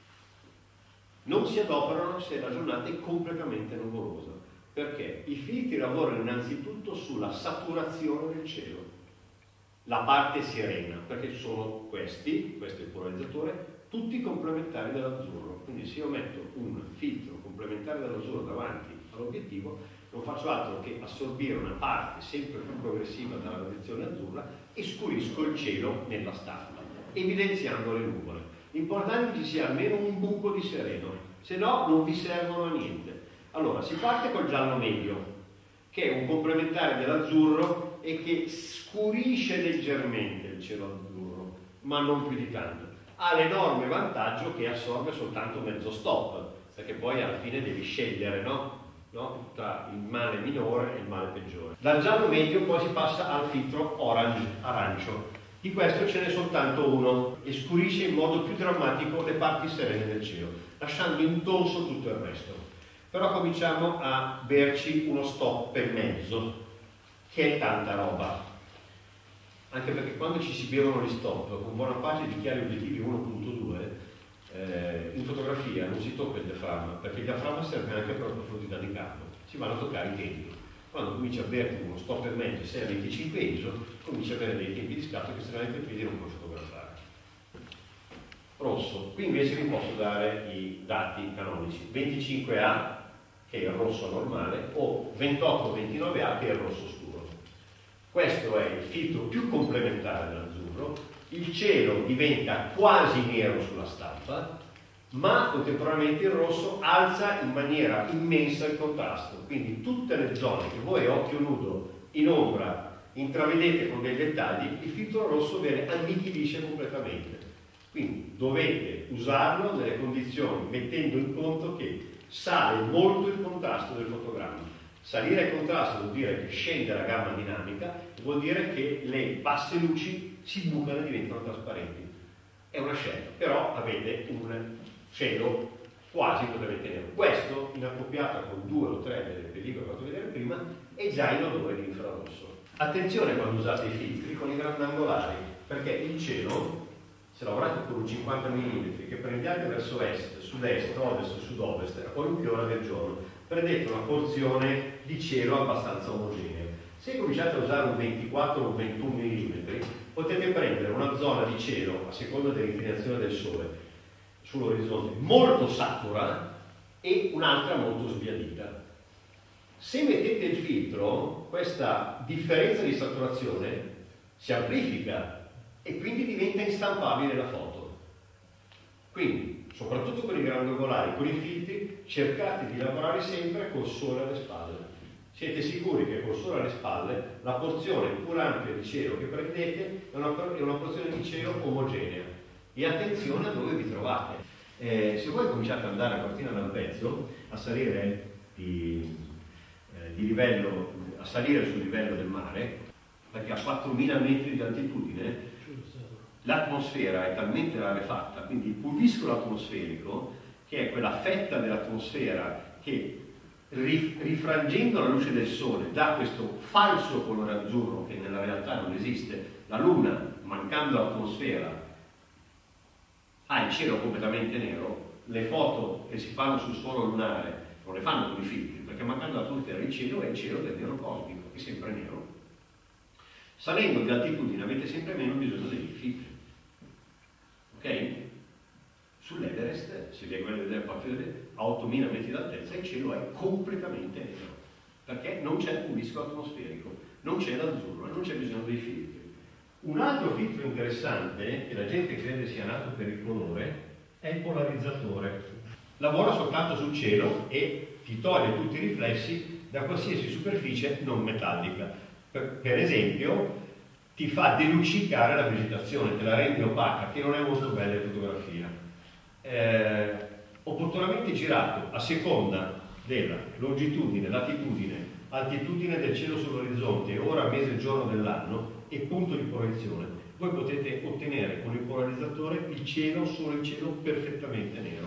Non si adoperano se la giornata è completamente nuvolosa, perché i filtri lavorano innanzitutto sulla saturazione del cielo, la parte serena, perché sono questi, questo è il polarizzatore, tutti complementari dell'azzurro. Quindi se io metto un filtro complementare dell'azzurro davanti all'obiettivo, non faccio altro che assorbire una parte sempre più progressiva dalla radiazione azzurra e scurisco il cielo nella stampa, evidenziando le nuvole. L'importante è che ci sia almeno un buco di sereno, se no non vi servono a niente. Allora, si parte col giallo medio, che è un complementare dell'azzurro e che scurisce leggermente il cielo azzurro, ma non più di tanto. Ha l'enorme vantaggio che assorbe soltanto mezzo stop, perché poi alla fine devi scegliere, no? No? Tra il male minore e il male peggiore. Dal giallo medio poi si passa al filtro orange, arancio. Di questo ce n'è soltanto uno e scurisce in modo più drammatico le parti serene del cielo, lasciando intonso tutto il resto. Però cominciamo a berci uno stop e mezzo, che è tanta roba. Anche perché quando ci si bevono gli stop, con buona pace di chiari obiettivi uno punto due, eh, in fotografia non si tocca il diaframma, perché il diaframma serve anche per la profondità di campo, si vanno a toccare i tempi. Quando cominci a berti uno stop e mezzo, sei a venticinque I S O, cominci a avere dei tempi di scatto che estremamente rapidi non puoi fotografare. Rosso, qui invece vi posso dare i dati canonici, venticinque A che è il rosso normale o ventotto ventinove A che è il rosso scuro. Questo è il filtro più complementare dell'azzurro, il cielo diventa quasi nero sulla stampa, ma contemporaneamente il rosso alza in maniera immensa il contrasto, quindi tutte le zone che voi a occhio nudo in ombra intravedete con dei dettagli, il filtro rosso ve le annichilisce completamente. Quindi dovete usarlo nelle condizioni mettendo in conto che sale molto il contrasto del fotogramma. Salire il contrasto vuol dire che scende la gamma dinamica, vuol dire che le basse luci si bucano e diventano trasparenti. È una scelta, però avete un cielo quasi completamente nero. Questo, in accoppiata con due o tre delle pellicole che ho fatto vedere prima, è già in odore di infrarosso. Attenzione quando usate i filtri con i grandangolari, perché il cielo, se lavorate con un cinquanta millimetri che prendiate verso est, sud-est, ovest, sud-ovest, a qualunque ora del giorno, prendete una porzione di cielo abbastanza omogenea. Se cominciate a usare un ventiquattro o un ventuno millimetri, potete prendere una zona di cielo, a seconda dell'inclinazione del sole, sull'orizzonte, molto satura e un'altra molto sbiadita. Se mettete il filtro, questa differenza di saturazione si amplifica e quindi diventa instampabile la foto. Quindi, soprattutto con i grandangolari, con i filtri, cercate di lavorare sempre col sole alle spalle. Siete sicuri che col sole alle spalle la porzione pur ampia di cielo che prendete è una, è una porzione di cielo omogenea. E attenzione a dove vi trovate. Eh, se voi cominciate ad andare a Cortina d'Ampezzo, a salire di, eh, di livello, a salire sul livello del mare, perché a quattromila metri di altitudine l'atmosfera è talmente rarefatta, quindi il pulviscolo atmosferico, che è quella fetta dell'atmosfera che rifrangendo la luce del sole dà questo falso colore azzurro che nella realtà non esiste. La luna, mancando l'atmosfera, ha il cielo completamente nero. Le foto che si fanno sul suolo lunare non le fanno con i filtri, perché mancando l'atmosfera il cielo è il cielo del nero cosmico, che è sempre nero. Salendo di altitudine avete sempre meno bisogno dei filtri. Ok? Sull'Everest, se vi volete vedere a ottomila metri d'altezza, il cielo è completamente nero, perché non c'è il pulviscolo atmosferico, non c'è l'azzurro, non c'è bisogno dei filtri. Un altro filtro interessante, che la gente crede sia nato per il colore, è il polarizzatore. Lavora soltanto sul cielo e ti toglie tutti i riflessi da qualsiasi superficie non metallica. Per, per esempio, ti fa deluccicare la vegetazione, te la rende opaca, che non è molto bella in fotografia. Eh, opportunamente girato a seconda della longitudine, latitudine, altitudine del cielo sull'orizzonte, ora, mese e giorno dell'anno e punto di proiezione, voi potete ottenere con il polarizzatore il cielo, solo il cielo perfettamente nero,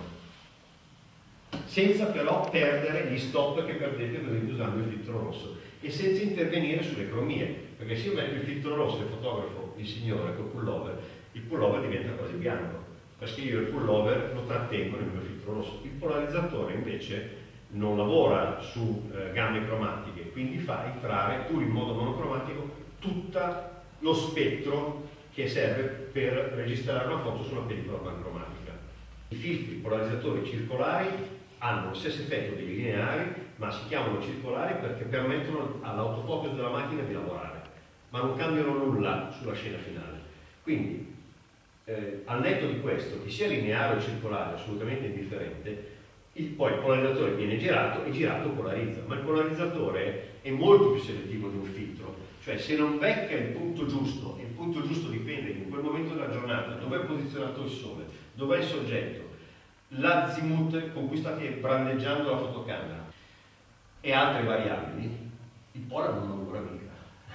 senza però perdere gli stop che perdete per esempio usando il filtro rosso e senza intervenire sulle cromie, perché se io metto il filtro rosso e fotografo il signore col pullover, il pullover diventa quasi bianco, perché io il pullover lo trattengo nel mio filtro rosso. Il polarizzatore invece non lavora su eh, gamme cromatiche, quindi fa entrare pur in modo monocromatico tutto lo spettro che serve per registrare una foto su una pellicola pancromatica. I filtri polarizzatori circolari hanno lo stesso effetto dei lineari, ma si chiamano circolari perché permettono all'autofocus della macchina di lavorare, ma non cambiano nulla sulla scena finale. Quindi, Eh, al netto di questo, che sia lineare o circolare, assolutamente indifferente, il, poi il polarizzatore viene girato e girato polarizza, ma il polarizzatore è molto più selettivo di un filtro, cioè se non becca il punto giusto, e il punto giusto dipende in quel momento della giornata, dove è posizionato il sole, dove è il soggetto, l'azimut con cui state brandeggiando la fotocamera e altre variabili, il polar non lavora mica.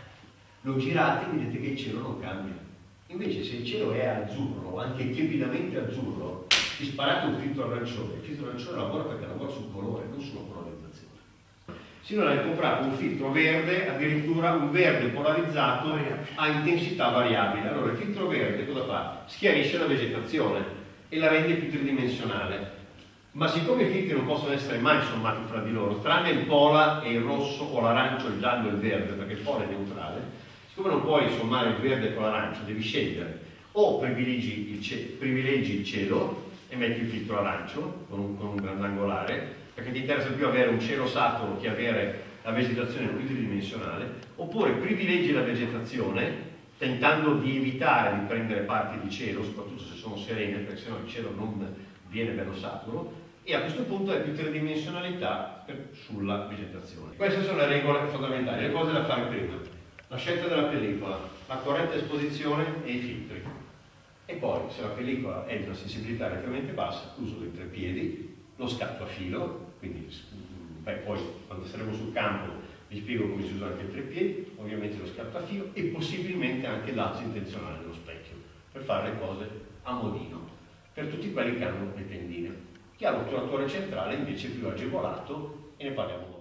Lo girate e vedete che il cielo non cambia. Invece se il cielo è azzurro, anche tiepidamente azzurro, ti sparate un filtro arancione. Il filtro arancione lavora perché lavora sul colore, non sulla polarizzazione. Sino a comprato un filtro verde, addirittura un verde polarizzato a intensità variabile. Allora il filtro verde cosa fa? Schiarisce la vegetazione e la rende più tridimensionale. Ma siccome i filtri non possono essere mai sommati fra di loro, tranne il pola e il rosso o l'arancio, il giallo e il verde, perché il pola è neutrale, siccome non puoi sommare il verde con l'arancio, devi scegliere o privilegi il, privilegi il cielo e metti il filtro arancio con un, con un grandangolare, perché ti interessa più avere un cielo saturo che avere la vegetazione più tridimensionale, oppure privilegi la vegetazione tentando di evitare di prendere parti di cielo, soprattutto se sono serene, perché sennò il cielo non viene bello saturo, e a questo punto hai più tridimensionalità per, sulla vegetazione. Queste sono le regole fondamentali, le cose da fare prima. La scelta della pellicola, la corretta esposizione e i filtri. E poi, se la pellicola è di una sensibilità relativamente bassa, l'uso dei tre piedi, lo scatto a filo, quindi beh, poi quando saremo sul campo vi spiego come si usa anche il tre piedi, ovviamente lo scatto a filo e possibilmente anche l'alzo intenzionale dello specchio, per fare le cose a modino, per tutti quelli che hanno le tendine. Chi ha l'otturatore centrale invece è più agevolato e ne parliamo dopo.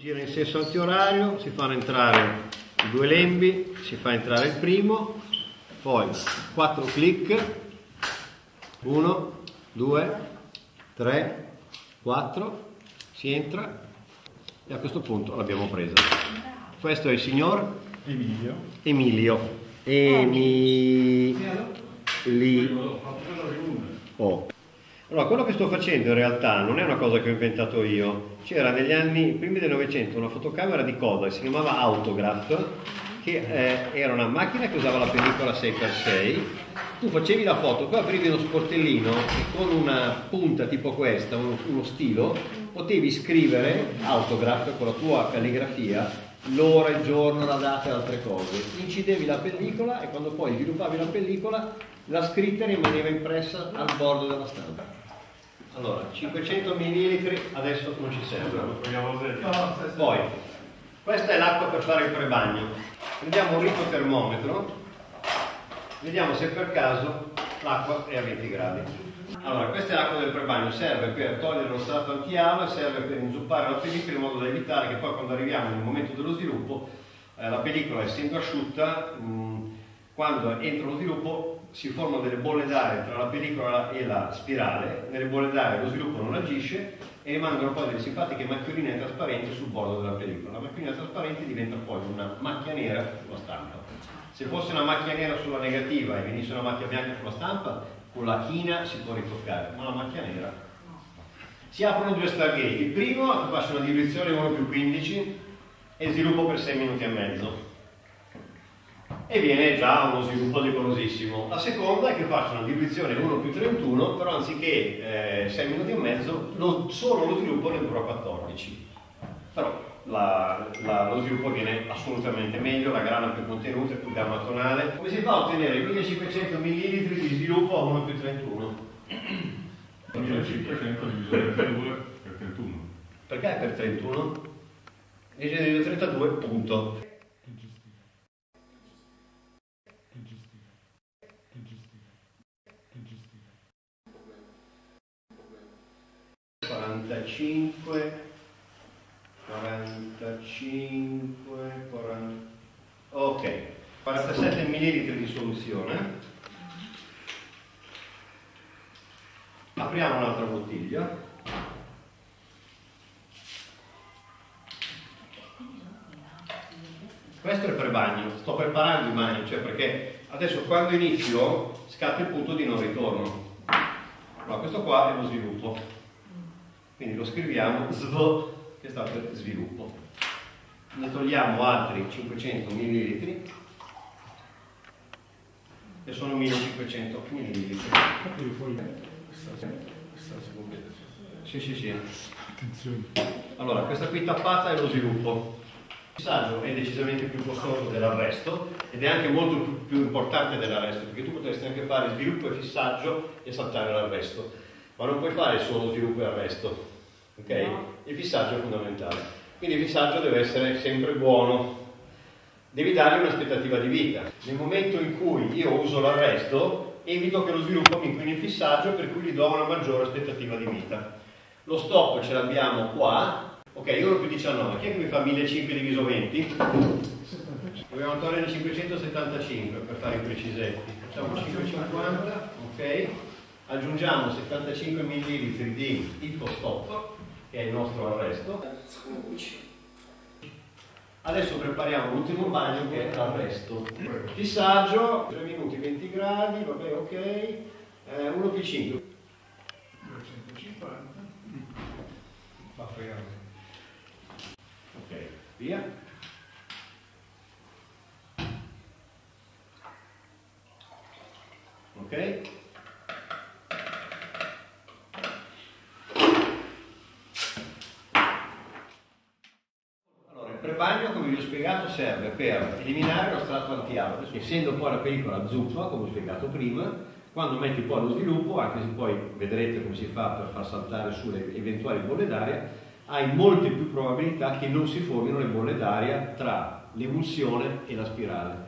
gira in senso antiorario, si fanno entrare i due lembi, si fa entrare il primo, poi quattro clic, uno, due, tre, quattro, si entra e a questo punto l'abbiamo presa. Questo è il signor Emilio. Emilio. Emilio. Oh. Allora, quello che sto facendo in realtà non è una cosa che ho inventato io. C'era negli anni primi del Novecento una fotocamera di Kodak, si chiamava Autograph, che eh, era una macchina che usava la pellicola sei per sei. Tu facevi la foto, poi aprivi uno sportellino e con una punta tipo questa, uno, uno stilo, potevi scrivere Autograph con la tua calligrafia l'ora, il giorno, la data e altre cose. Incidevi la pellicola e quando poi sviluppavi la pellicola la scritta rimaneva impressa al bordo della stampa. Allora, cinquecento millilitri adesso non ci servono. Poi, questa è l'acqua per fare il prebagno. Prendiamo un ricotermometro, vediamo se per caso l'acqua è a venti gradi. Allora, questa è l'acqua del prebagno, serve per togliere lo strato antialo e serve per inzuppare la pellicola in modo da evitare che poi quando arriviamo nel momento dello sviluppo, eh, la pellicola essendo asciutta, mh, quando entra lo sviluppo si formano delle bolle d'aria tra la pellicola e la spirale, nelle bolle d'aria lo sviluppo non agisce e rimangono poi delle simpatiche macchioline trasparenti sul bordo della pellicola. La macchiolina trasparente diventa poi una macchia nera sulla stampa. Se fosse una macchia nera sulla negativa e venisse una macchia bianca sulla stampa, con la china si può ritoccare, ma la macchia nera. Si aprono due stargate, il primo che passa una diluizione uno più quindici e sviluppo per sei minuti e mezzo. E viene già uno sviluppo decorosissimo. La seconda è che faccio una diluizione uno più trentuno, però anziché eh, sei minuti e mezzo, lo, solo lo sviluppo ne dura quattordici. Però la, la, lo sviluppo viene assolutamente meglio, la grana più contenuta, più gamma tonale. Come si fa a ottenere millecinquecento millilitri di sviluppo a uno più trentuno? millecinquecento diviso per due per trentuno. Perché è per trentuno? Diviso trentadue, punto. quarantacinque, quarantacinque, quaranta, ok, quarantasette millilitri di soluzione. Apriamo un'altra bottiglia. Questo è il prebagno, sto preparando il bagno, cioè perché adesso quando inizio scatta il punto di non ritorno. Allora, questo qua è lo sviluppo. Quindi lo scriviamo S V, che sta per sviluppo. Ne togliamo altri cinquecento millilitri e sono millecinquecento millilitri. Sì, sì, sì. Attenzione. Allora, questa qui tappata è lo sviluppo. Il fissaggio è decisamente più costoso dell'arresto ed è anche molto più, più importante dell'arresto, perché tu potresti anche fare sviluppo e fissaggio e saltare l'arresto. Ma non puoi fare solo sviluppo e arresto, ok? No. Il fissaggio è fondamentale. Quindi il fissaggio deve essere sempre buono, devi dargli un'aspettativa di vita. Nel momento in cui io uso l'arresto, evito che lo sviluppo mi inquini il fissaggio, per cui gli do una maggiore aspettativa di vita. Lo stop ce l'abbiamo qua, ok, uno più diciannove, chi è che mi fa millecinquecento diviso venti? Dobbiamo togliere cinquecentosettantacinque per fare i precisetti. Facciamo cinquecentocinquanta, ok? Aggiungiamo settantacinque millilitri di ippostop, che è il nostro arresto. Adesso prepariamo l'ultimo bagno, che è l'arresto. Fissaggio, tre minuti, venti gradi, vabbè, ok. Eh, uno più cinque. duecentocinquanta. Fa fregare. Ok, via. Ok. Il prebagno, come vi ho spiegato, serve per eliminare lo strato antialo. Essendo poi la pellicola zuppa, come ho spiegato prima, quando metti poi lo sviluppo, anche se poi vedrete come si fa per far saltare sulle eventuali bolle d'aria, hai molte più probabilità che non si formino le bolle d'aria tra l'emulsione e la spirale.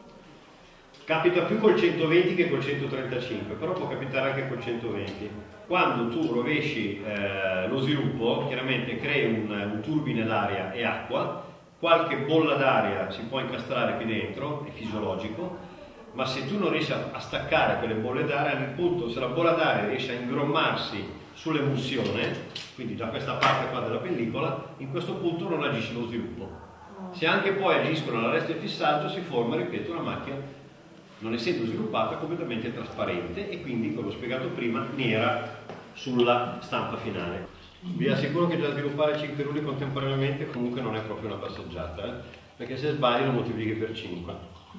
Capita più col centoventi che col centotrentacinque, però può capitare anche col centoventi. quando tu rovesci eh, lo sviluppo, chiaramente crei un, un turbine d'aria e acqua, qualche bolla d'aria si può incastrare qui dentro, è fisiologico, ma se tu non riesci a, a staccare quelle bolle d'aria, nel punto, se la bolla d'aria riesce a ingrommarsi sull'emulsione, quindi da questa parte qua della pellicola, in questo punto non agisce lo sviluppo. Se anche poi agiscono all'arresto e fissaggio, si forma, ripeto, una macchina non essendo sviluppata completamente trasparente e quindi, come ho spiegato prima, nera sulla stampa finale. Vi assicuro che già sviluppare cinque rulli contemporaneamente comunque non è proprio una passeggiata, eh? Perché se sbagli lo moltiplichi per cinque.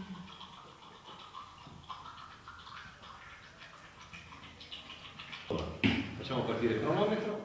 Allora, facciamo partire il cronometro.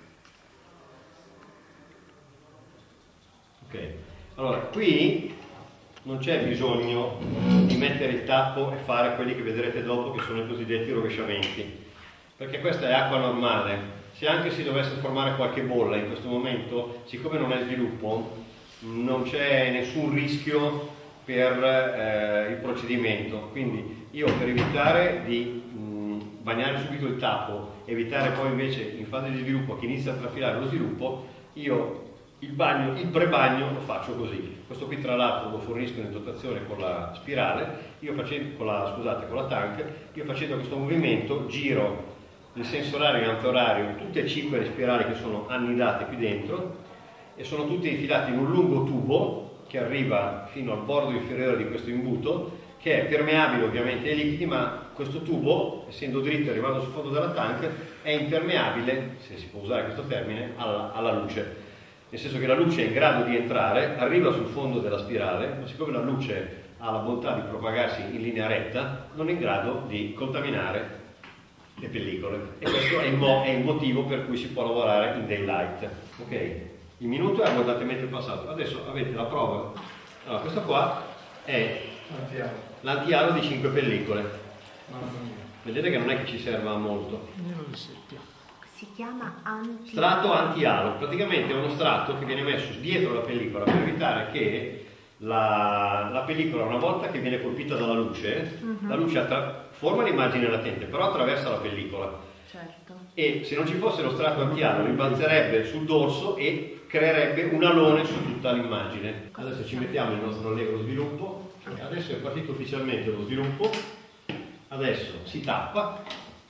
Ok, allora qui non c'è bisogno di mettere il tappo e fare quelli che vedrete dopo, che sono i cosiddetti rovesciamenti, perché questa è acqua normale. Se anche si dovesse formare qualche bolla in questo momento, siccome non è sviluppo, non c'è nessun rischio per eh, il procedimento. Quindi io, per evitare di mh, bagnare subito il tappo, evitare poi invece in fase di sviluppo che inizia a trafilare lo sviluppo, io il bagno, il pre-bagno lo faccio così. Questo qui tra l'altro lo fornisco in dotazione con la spirale, io facendo, con la, scusate, con la tank, io facendo questo movimento giro il senso orario e l'antiorario, tutte e cinque le spirali che sono annidate qui dentro, e sono tutte infilate in un lungo tubo che arriva fino al bordo inferiore di questo imbuto, che è permeabile ovviamente ai liquidi, ma questo tubo, essendo dritto e arrivato sul fondo della tank, è impermeabile, se si può usare questo termine, alla, alla luce. Nel senso che la luce è in grado di entrare, arriva sul fondo della spirale, ma siccome la luce ha la bontà di propagarsi in linea retta, non è in grado di contaminare le pellicole. E questo è il, mo- è il motivo per cui si può lavorare in daylight. Ok? Il minuto è abbondantemente passato. Adesso avete la prova. Allora, questo qua è l'antialo di cinque pellicole. Vedete che non è che ci serva molto. Si chiama anti... strato anti-halo, praticamente è uno strato che viene messo dietro la pellicola per evitare che la, la pellicola, una volta che viene colpita dalla luce, uh-huh. la luce attra- forma l'immagine latente, però attraversa la pellicola. Certo. E se non ci fosse lo strato anti-halo, rimbalzerebbe sul dorso e creerebbe un alone su tutta l'immagine. Adesso ci mettiamo il nostro allegro sviluppo. Adesso è partito ufficialmente lo sviluppo. Adesso si tappa.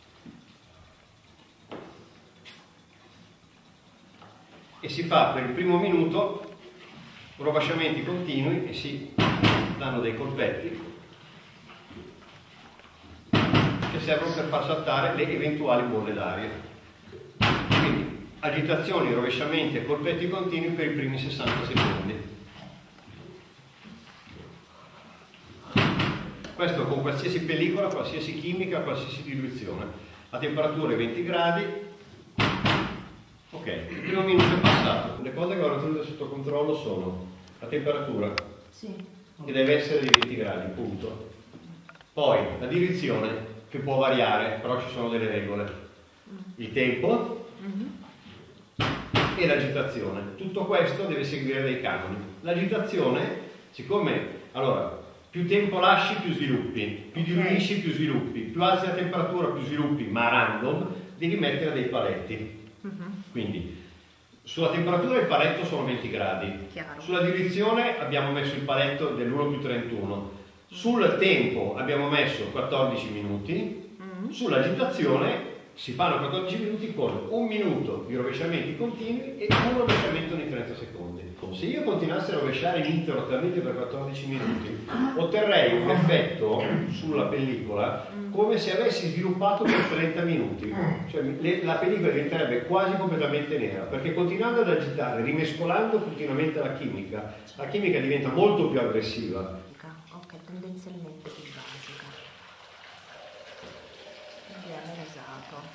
E si fa per il primo minuto rovesciamenti continui e si danno dei colpetti che servono per far saltare le eventuali bolle d'aria. Quindi agitazioni, rovesciamenti e colpetti continui per i primi sessanta secondi. Questo con qualsiasi pellicola, qualsiasi chimica, qualsiasi diluizione. La temperatura è venti gradi. Ok, il primo minuto è passato. Le cose che vorrei tenere sotto controllo sono la temperatura, sì. che deve essere di venti gradi, punto. Poi la direzione, che può variare, però ci sono delle regole. Il tempo mm-hmm. e l'agitazione. Tutto questo deve seguire dei canoni. L'agitazione, siccome, allora, più tempo lasci, più sviluppi, più diluisci, più sviluppi, più alzi la temperatura, più sviluppi, ma random, devi mettere dei paletti. Uh-huh. Quindi sulla temperatura il paletto sono venti gradi. Chiaro. Sulla direzione abbiamo messo il paletto dell'uno più trentuno. Sul tempo abbiamo messo quattordici minuti. Uh-huh. Sull'agitazione si fanno quattordici minuti con un minuto di rovesciamenti continui e un rovesciamento di trenta secondi. Se io continuassi a rovesciare ininterrottamente per quattordici minuti, otterrei un effetto sulla pellicola come se avessi sviluppato per trenta minuti. Cioè le, la pellicola diventerebbe quasi completamente nera, perché continuando ad agitare, rimescolando continuamente la chimica, la chimica diventa molto più aggressiva. Ok, tendenzialmente più basica. Viene esatto.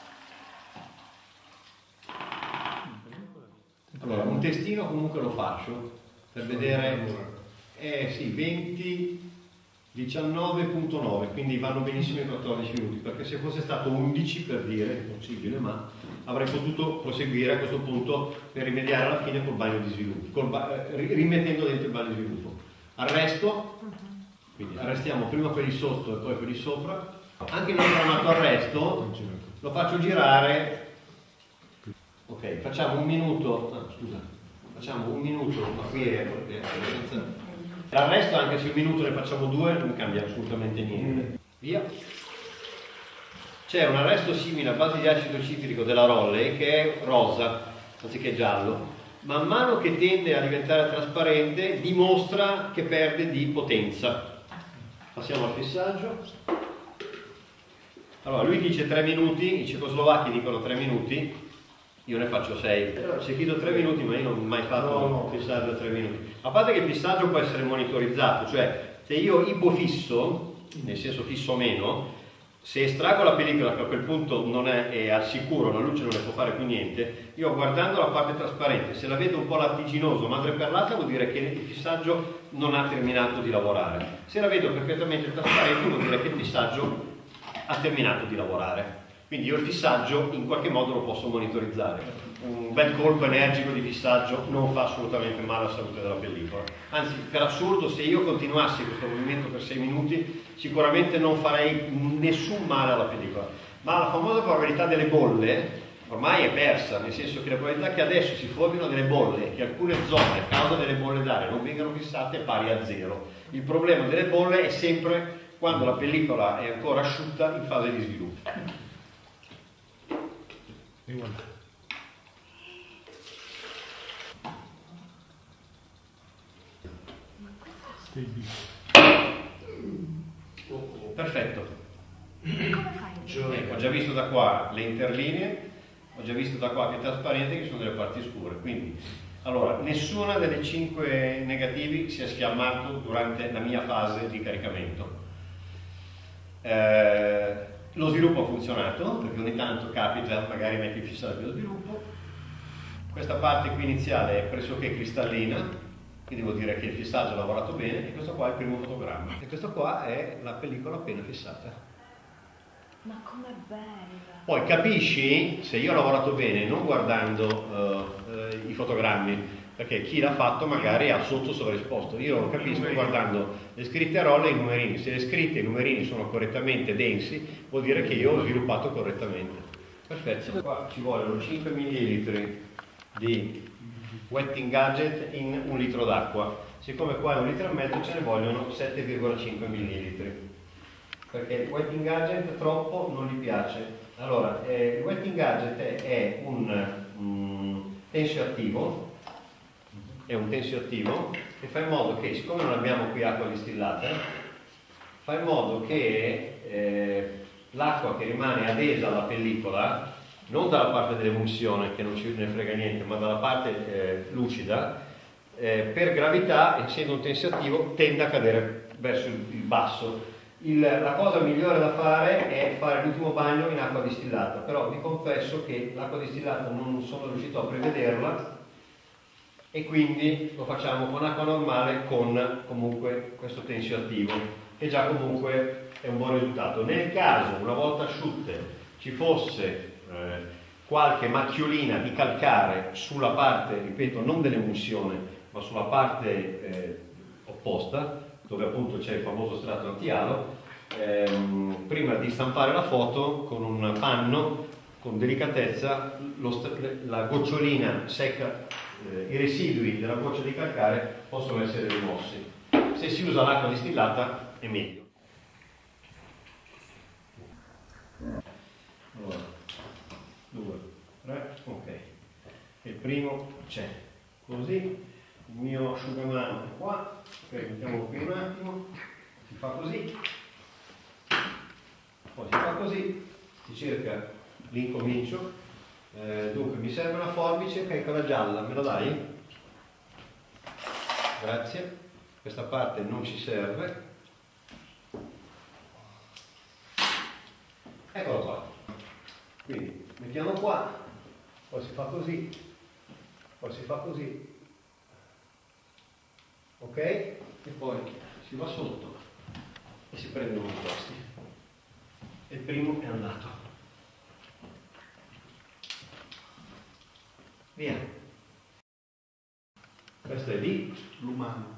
Allora, un testino comunque lo faccio per vedere, eh sì, venti, diciannove virgola nove, quindi vanno benissimo i quattordici minuti, perché se fosse stato undici, per dire, è possibile, ma avrei potuto proseguire a questo punto per rimediare alla fine col bagno di sviluppo, col ba- rimettendo dentro il bagno di sviluppo. Arresto, quindi arrestiamo prima quelli sotto e poi quelli sopra. Anche il nostro amato arresto lo faccio girare. Ok, facciamo un minuto, ah, scusa, facciamo un minuto, ma qui è abbastanza. L'arresto, anche se un minuto ne facciamo due, non cambia assolutamente niente. Via. C'è un arresto simile a base di acido citrico della Rolley che è rosa anziché giallo. Man mano che tende a diventare trasparente dimostra che perde di potenza. Passiamo al fissaggio. Allora lui dice tre minuti, i cecoslovacchi dicono tre minuti, io ne faccio sei. C'è chi do tre minuti, ma io non ho mai fatto un fissaggio a tre minuti. A parte che il fissaggio può essere monitorizzato, cioè se io ipofisso, nel senso fisso meno, se estraggo la pellicola che a quel punto non è, è al sicuro, la luce non ne può fare più niente, io guardando la parte trasparente, se la vedo un po' lattiginoso, madreperlata, vuol dire che il fissaggio non ha terminato di lavorare. Se la vedo perfettamente trasparente, vuol dire che il fissaggio ha terminato di lavorare. Quindi io il fissaggio in qualche modo lo posso monitorizzare. Un bel colpo energico di fissaggio non fa assolutamente male alla salute della pellicola. Anzi, per assurdo, se io continuassi questo movimento per sei minuti, sicuramente non farei nessun male alla pellicola. Ma la famosa probabilità delle bolle ormai è persa, nel senso che la probabilità che adesso si formino delle bolle e che alcune zone, a causa delle bolle d'aria, non vengano fissate è pari a zero. Il problema delle bolle è sempre quando la pellicola è ancora asciutta in fase di sviluppo. E guarda. Perfetto. Come fai? Ecco, ho già visto da qua le interlinee, ho già visto da qua che è trasparente, che sono delle parti scure. Quindi, allora, nessuna delle cinque negativi si è sfiammato durante la mia fase di caricamento. Eh, lo sviluppo ha funzionato, perché ogni tanto capita, magari metti il fissaggio dello sviluppo. Questa parte qui iniziale è pressoché cristallina, quindi vuol dire che il fissaggio ha lavorato bene, e questo qua è il primo fotogramma. E questo qua è la pellicola appena fissata. Ma com'è bella! Poi capisci se io ho lavorato bene non guardando uh, uh, i fotogrammi, perché chi l'ha fatto magari ha sotto sovraesposto. Io lo capisco guardando le scritte a rolle e i numerini. Se le scritte e i numerini sono correttamente densi, vuol dire che io ho sviluppato correttamente. Perfetto. Qua ci vogliono cinque millilitri di wetting gadget in un litro d'acqua. Siccome qua è un litro e mezzo, ce ne vogliono sette virgola cinque millilitri. Perché il wetting gadget troppo non gli piace. Allora, eh, il wetting gadget è un um, tensioattivo. È un tensioattivo che fa in modo che, siccome non abbiamo qui acqua distillata, fa in modo che eh, l'acqua che rimane adesa alla pellicola, non dalla parte dell'emulsione che non ci ne frega niente, ma dalla parte eh, lucida, eh, per gravità, essendo un tensioattivo, tende a cadere verso il, il basso. Il, la cosa migliore da fare è fare l'ultimo bagno in acqua distillata, però vi confesso che l'acqua distillata non sono riuscito a prevederla, e quindi lo facciamo con acqua normale con comunque questo tensioattivo, che già comunque è un buon risultato. Nel caso, una volta asciutte, ci fosse eh, qualche macchiolina di calcare sulla parte, ripeto, non dell'emulsione, ma sulla parte eh, opposta, dove appunto c'è il famoso strato antialo, ehm, prima di stampare la foto con un panno, con delicatezza, lo la gocciolina secca, eh, i residui della goccia di calcare possono essere rimossi. Se si usa l'acqua distillata è meglio. Allora, due, tre, ok. Il primo c'è così, il mio asciugamano è qua, ok, mettiamo qui un attimo, si fa così, poi si fa così, si cerca l'incomincio. Eh, dunque mi serve una forbice, ok, quella gialla, me la dai? Grazie. Questa parte non ci serve. Eccolo qua. Quindi mettiamo qua, poi si fa così, poi si fa così, ok? E poi si va sotto e si prendono i posti. E il primo è andato. Via. Questo è lì, l'umano.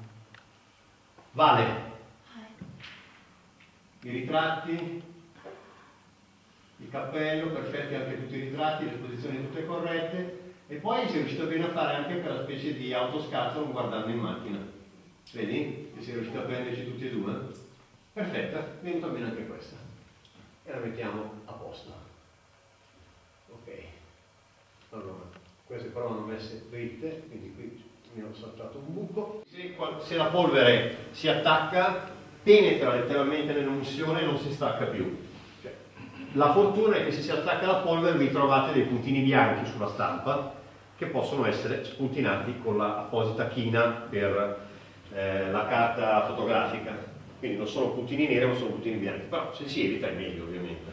Vale. I ritratti, il cappello, perfetti anche tutti i ritratti, le posizioni tutte corrette, e poi si è riuscito bene a fare anche quella specie di autoscatto non guardando in macchina. Vedi? Che si è riuscito a prenderci tutti e due? Perfetta, è venuta bene anche questa. E la mettiamo a posto. Ok. Allora, queste però vanno messe dritte, quindi qui mi ho saltato un buco. Se, se la polvere si attacca, penetra letteralmente nell'emulsione e non si stacca più. Cioè, la fortuna è che se si attacca la polvere vi trovate dei puntini bianchi sulla stampa che possono essere spuntinati con la apposita china per eh, la carta fotografica. Quindi non sono puntini neri ma sono puntini bianchi, però se si evita è meglio ovviamente.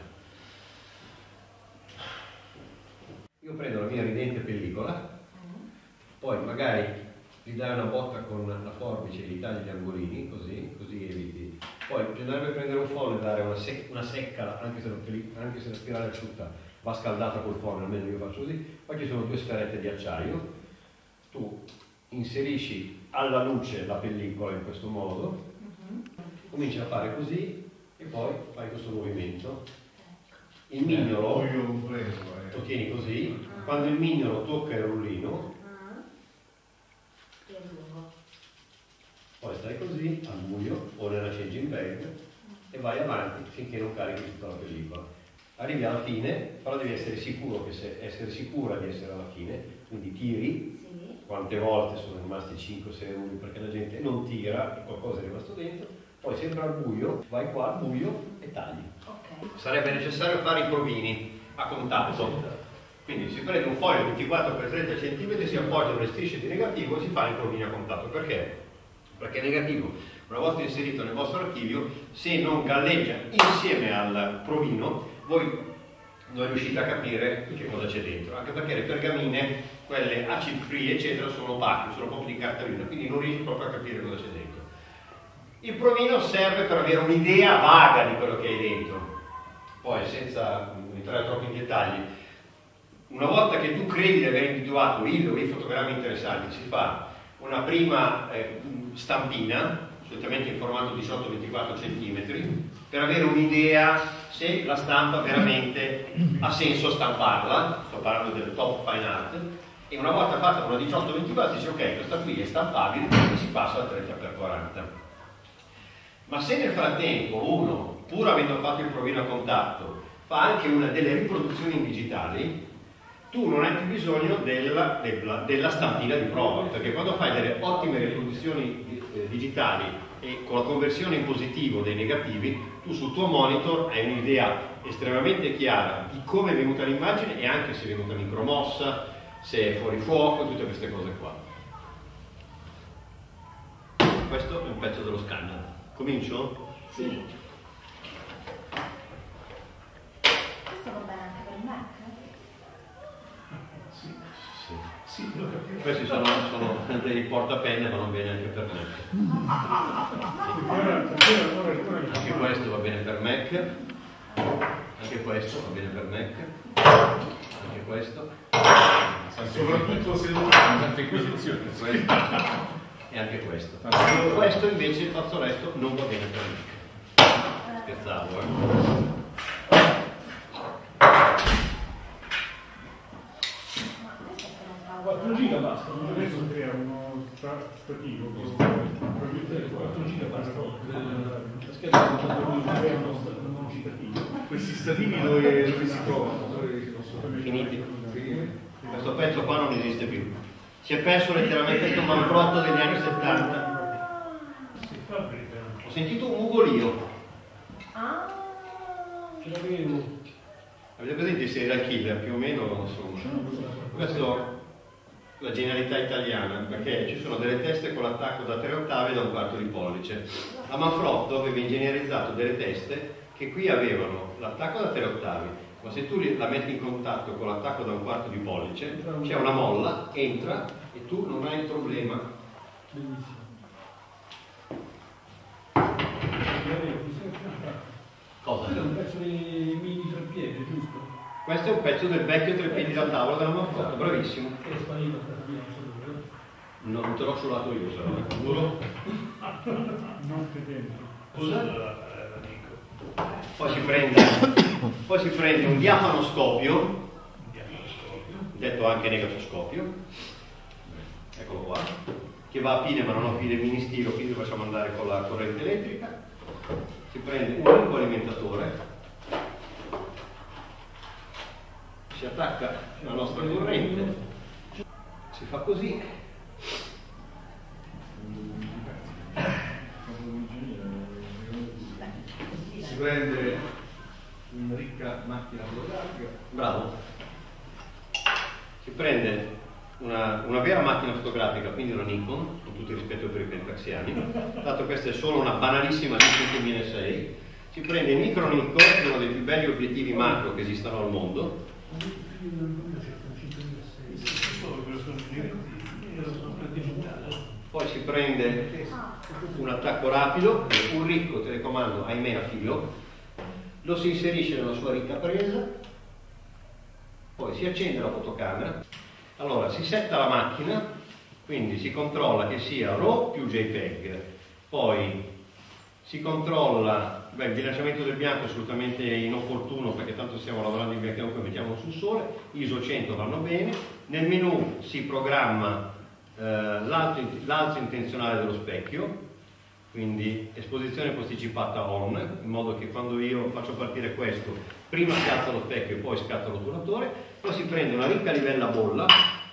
Io prendo la mia ridente pellicola, poi magari gli dai una botta con la forbice e gli tagli gli angolini, così, così eviti. Poi bisognerebbe prendere un foglio e dare una, sec una secca, anche se, la anche se la spirale è asciutta, va scaldata col foglio, almeno io faccio così. Poi ci sono due sferette di acciaio, tu inserisci alla luce la pellicola in questo modo, cominci a fare così e poi fai questo movimento. Il mignolo lo tieni così, quando il mignolo tocca il rullino, poi stai così al buio o nella changing bag e vai avanti finché non carichi tutta la pellicola. Arrivi alla fine, però devi essere sicuro che se, essere sicura di essere alla fine, quindi tiri. Sì. Quante volte sono rimasti cinque sei rulli perché la gente non tira e qualcosa è rimasto dentro, poi sempre al buio, vai qua al buio e tagli. Okay. Sarebbe necessario fare i provini a contatto. Quindi si prende un foglio ventiquattro per trenta centimetri, si appoggiano le strisce di negativo e si fa il provino a contatto. Perché? Perché il negativo, una volta inserito nel vostro archivio, se non galleggia insieme al provino, voi non riuscite a capire che cosa c'è dentro. Anche perché le pergamine, quelle acid free, eccetera, sono opache, sono proprio di cartolina, quindi non riesci proprio a capire cosa c'è dentro. Il provino serve per avere un'idea vaga di quello che hai dentro. Poi, senza entrare troppo in dettagli, una volta che tu credi di aver individuato il o i fotogrammi interessanti, si fa una prima eh, stampina, solitamente in formato diciotto ventiquattro centimetri, per avere un'idea se la stampa veramente ha senso stamparla. Sto parlando del top fine art. E una volta fatta una diciotto ventiquattro si dice ok, questa qui è stampabile e si passa al trenta per quaranta. Ma se nel frattempo uno, pur avendo fatto il provino a contatto, fa anche una delle riproduzioni digitali, tu non hai più bisogno della, della, della stampina di prova, perché quando fai delle ottime riproduzioni eh, digitali e con la conversione in positivo dei negativi, tu sul tuo monitor hai un'idea estremamente chiara di come è venuta l'immagine e anche se è venuta micromossa, se è fuori fuoco, tutte queste cose qua. Questo è un pezzo dello scanner. Comincio? Sì. Questo va bene anche per Mac? Sì, sì. Sì, lo capisco. Questi sono, sono dei portapenne, ma non bene anche per Mac. Anche questo va bene per Mac. Anche questo va bene per Mac. Anche questo. Soprattutto se non ha tante inquisizioni. E anche questo. Questo invece il fazzoletto non va bene per me. Scherzavo, eh. quattro giga basta, non adesso crea uno stativo. quattro giga basta. La scheda non crea uno stativo. Questi statini dove, dove si trovano? Finiti. Questo pezzo qua non esiste più. Si è perso letteralmente questo manfrotto degli anni settanta. Ho sentito un mugolio. Ah. Ce l'avevo. Avete presente i serial killer più o meno? Insomma. Questo è la genialità italiana, perché ci sono delle teste con l'attacco da tre ottave e da un quarto di pollice. La Manfrotto aveva ingegnerizzato delle teste che qui avevano l'attacco da tre ottavi, ma se tu la metti in contatto con l'attacco da un quarto di pollice, c'è una molla, entra e tu non hai il problema. Benissimo. Cosa? Quello è un pezzo di mini treppiede, giusto? Questo è un pezzo del vecchio treppiedi da tavola della Manfrotto, bravissimo. È sparito per via, No, non te l'ho solato io, però. Giuro? non che dentro. Poi si prende Poi si prende un diafanoscopio, detto anche negatoscopio, eccolo qua, che va a pile ma non ha pile mini stilo, quindi lo facciamo andare con la corrente elettrica. Si prende un unico alimentatore, si attacca alla nostra corrente, si fa così, Si prende una ricca macchina fotografica. bravo, si prende una, una vera macchina fotografica, quindi una Nikon, con tutto il rispetto per i pentaxiani, dato questa è solo una banalissima Nikon duemilasei, si prende il micro Nikon, che è uno dei più belli obiettivi macro che esistano al mondo. Poi si prende un attacco rapido, un ricco telecomando ahimè a filo, lo si inserisce nella sua ricca presa, poi si accende la fotocamera, allora si setta la macchina, quindi si controlla che sia RAW più JPEG, poi si controlla, beh, il bilanciamento del bianco è assolutamente inopportuno perché tanto stiamo lavorando in bianco e poi mettiamo sul sole, I S O cento vanno bene, nel menu si programma eh, l'alzo intenzionale dello specchio, quindi esposizione posticipata on, in modo che quando io faccio partire questo prima scatta lo specchio e poi scatta l'otturatore, poi si prende una ricca livella bolla,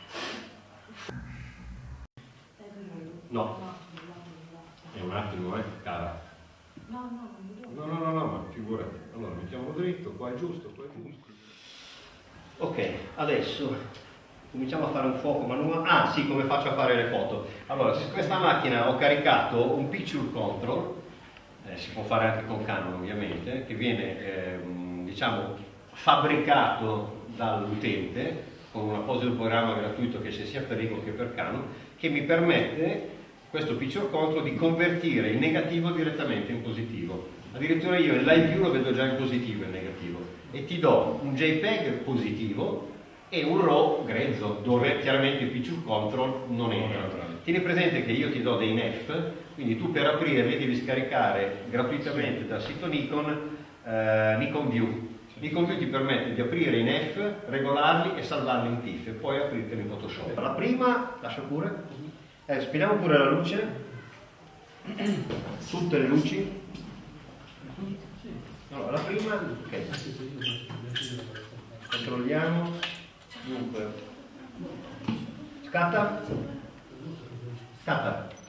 no, è un attimo eh, cara. No, no, No, no, no, no, ma figurati. Allora, mettiamolo dritto, qua è giusto, qua è giusto. Ok, adesso cominciamo a fare un fuoco manuale. Ah, sì, come faccio a fare le foto? Allora, su questa macchina ho caricato un picture control, eh, si può fare anche con Canon ovviamente, che viene, eh, diciamo, fabbricato dall'utente con un apposito programma gratuito che c'è sia per Ricoh che per Canon, che mi permette questo picture control di convertire il negativo direttamente in positivo. Addirittura io il live view lo vedo già in positivo il negativo e ti do un JPEG positivo e un RAW grezzo dove chiaramente il picture control non entra. Tieni presente che io ti do dei N E F, quindi tu per aprirli devi scaricare gratuitamente dal sito Nikon eh, Nikon View. Nikon View ti permette di aprire i N E F, regolarli e salvarli in T I F F e poi aprirteli in Photoshop. La prima, lascia pure. Eh, spegniamo pure la luce, tutte le luci. Allora, la prima, ok, controlliamo, dunque, scatta, scatta,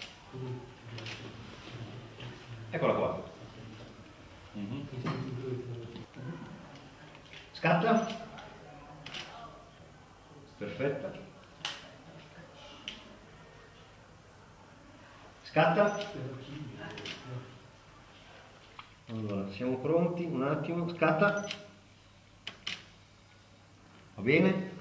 eccola qua, scatta, perfetta. Scatta. Allora, siamo pronti, un attimo, scatta. Va bene?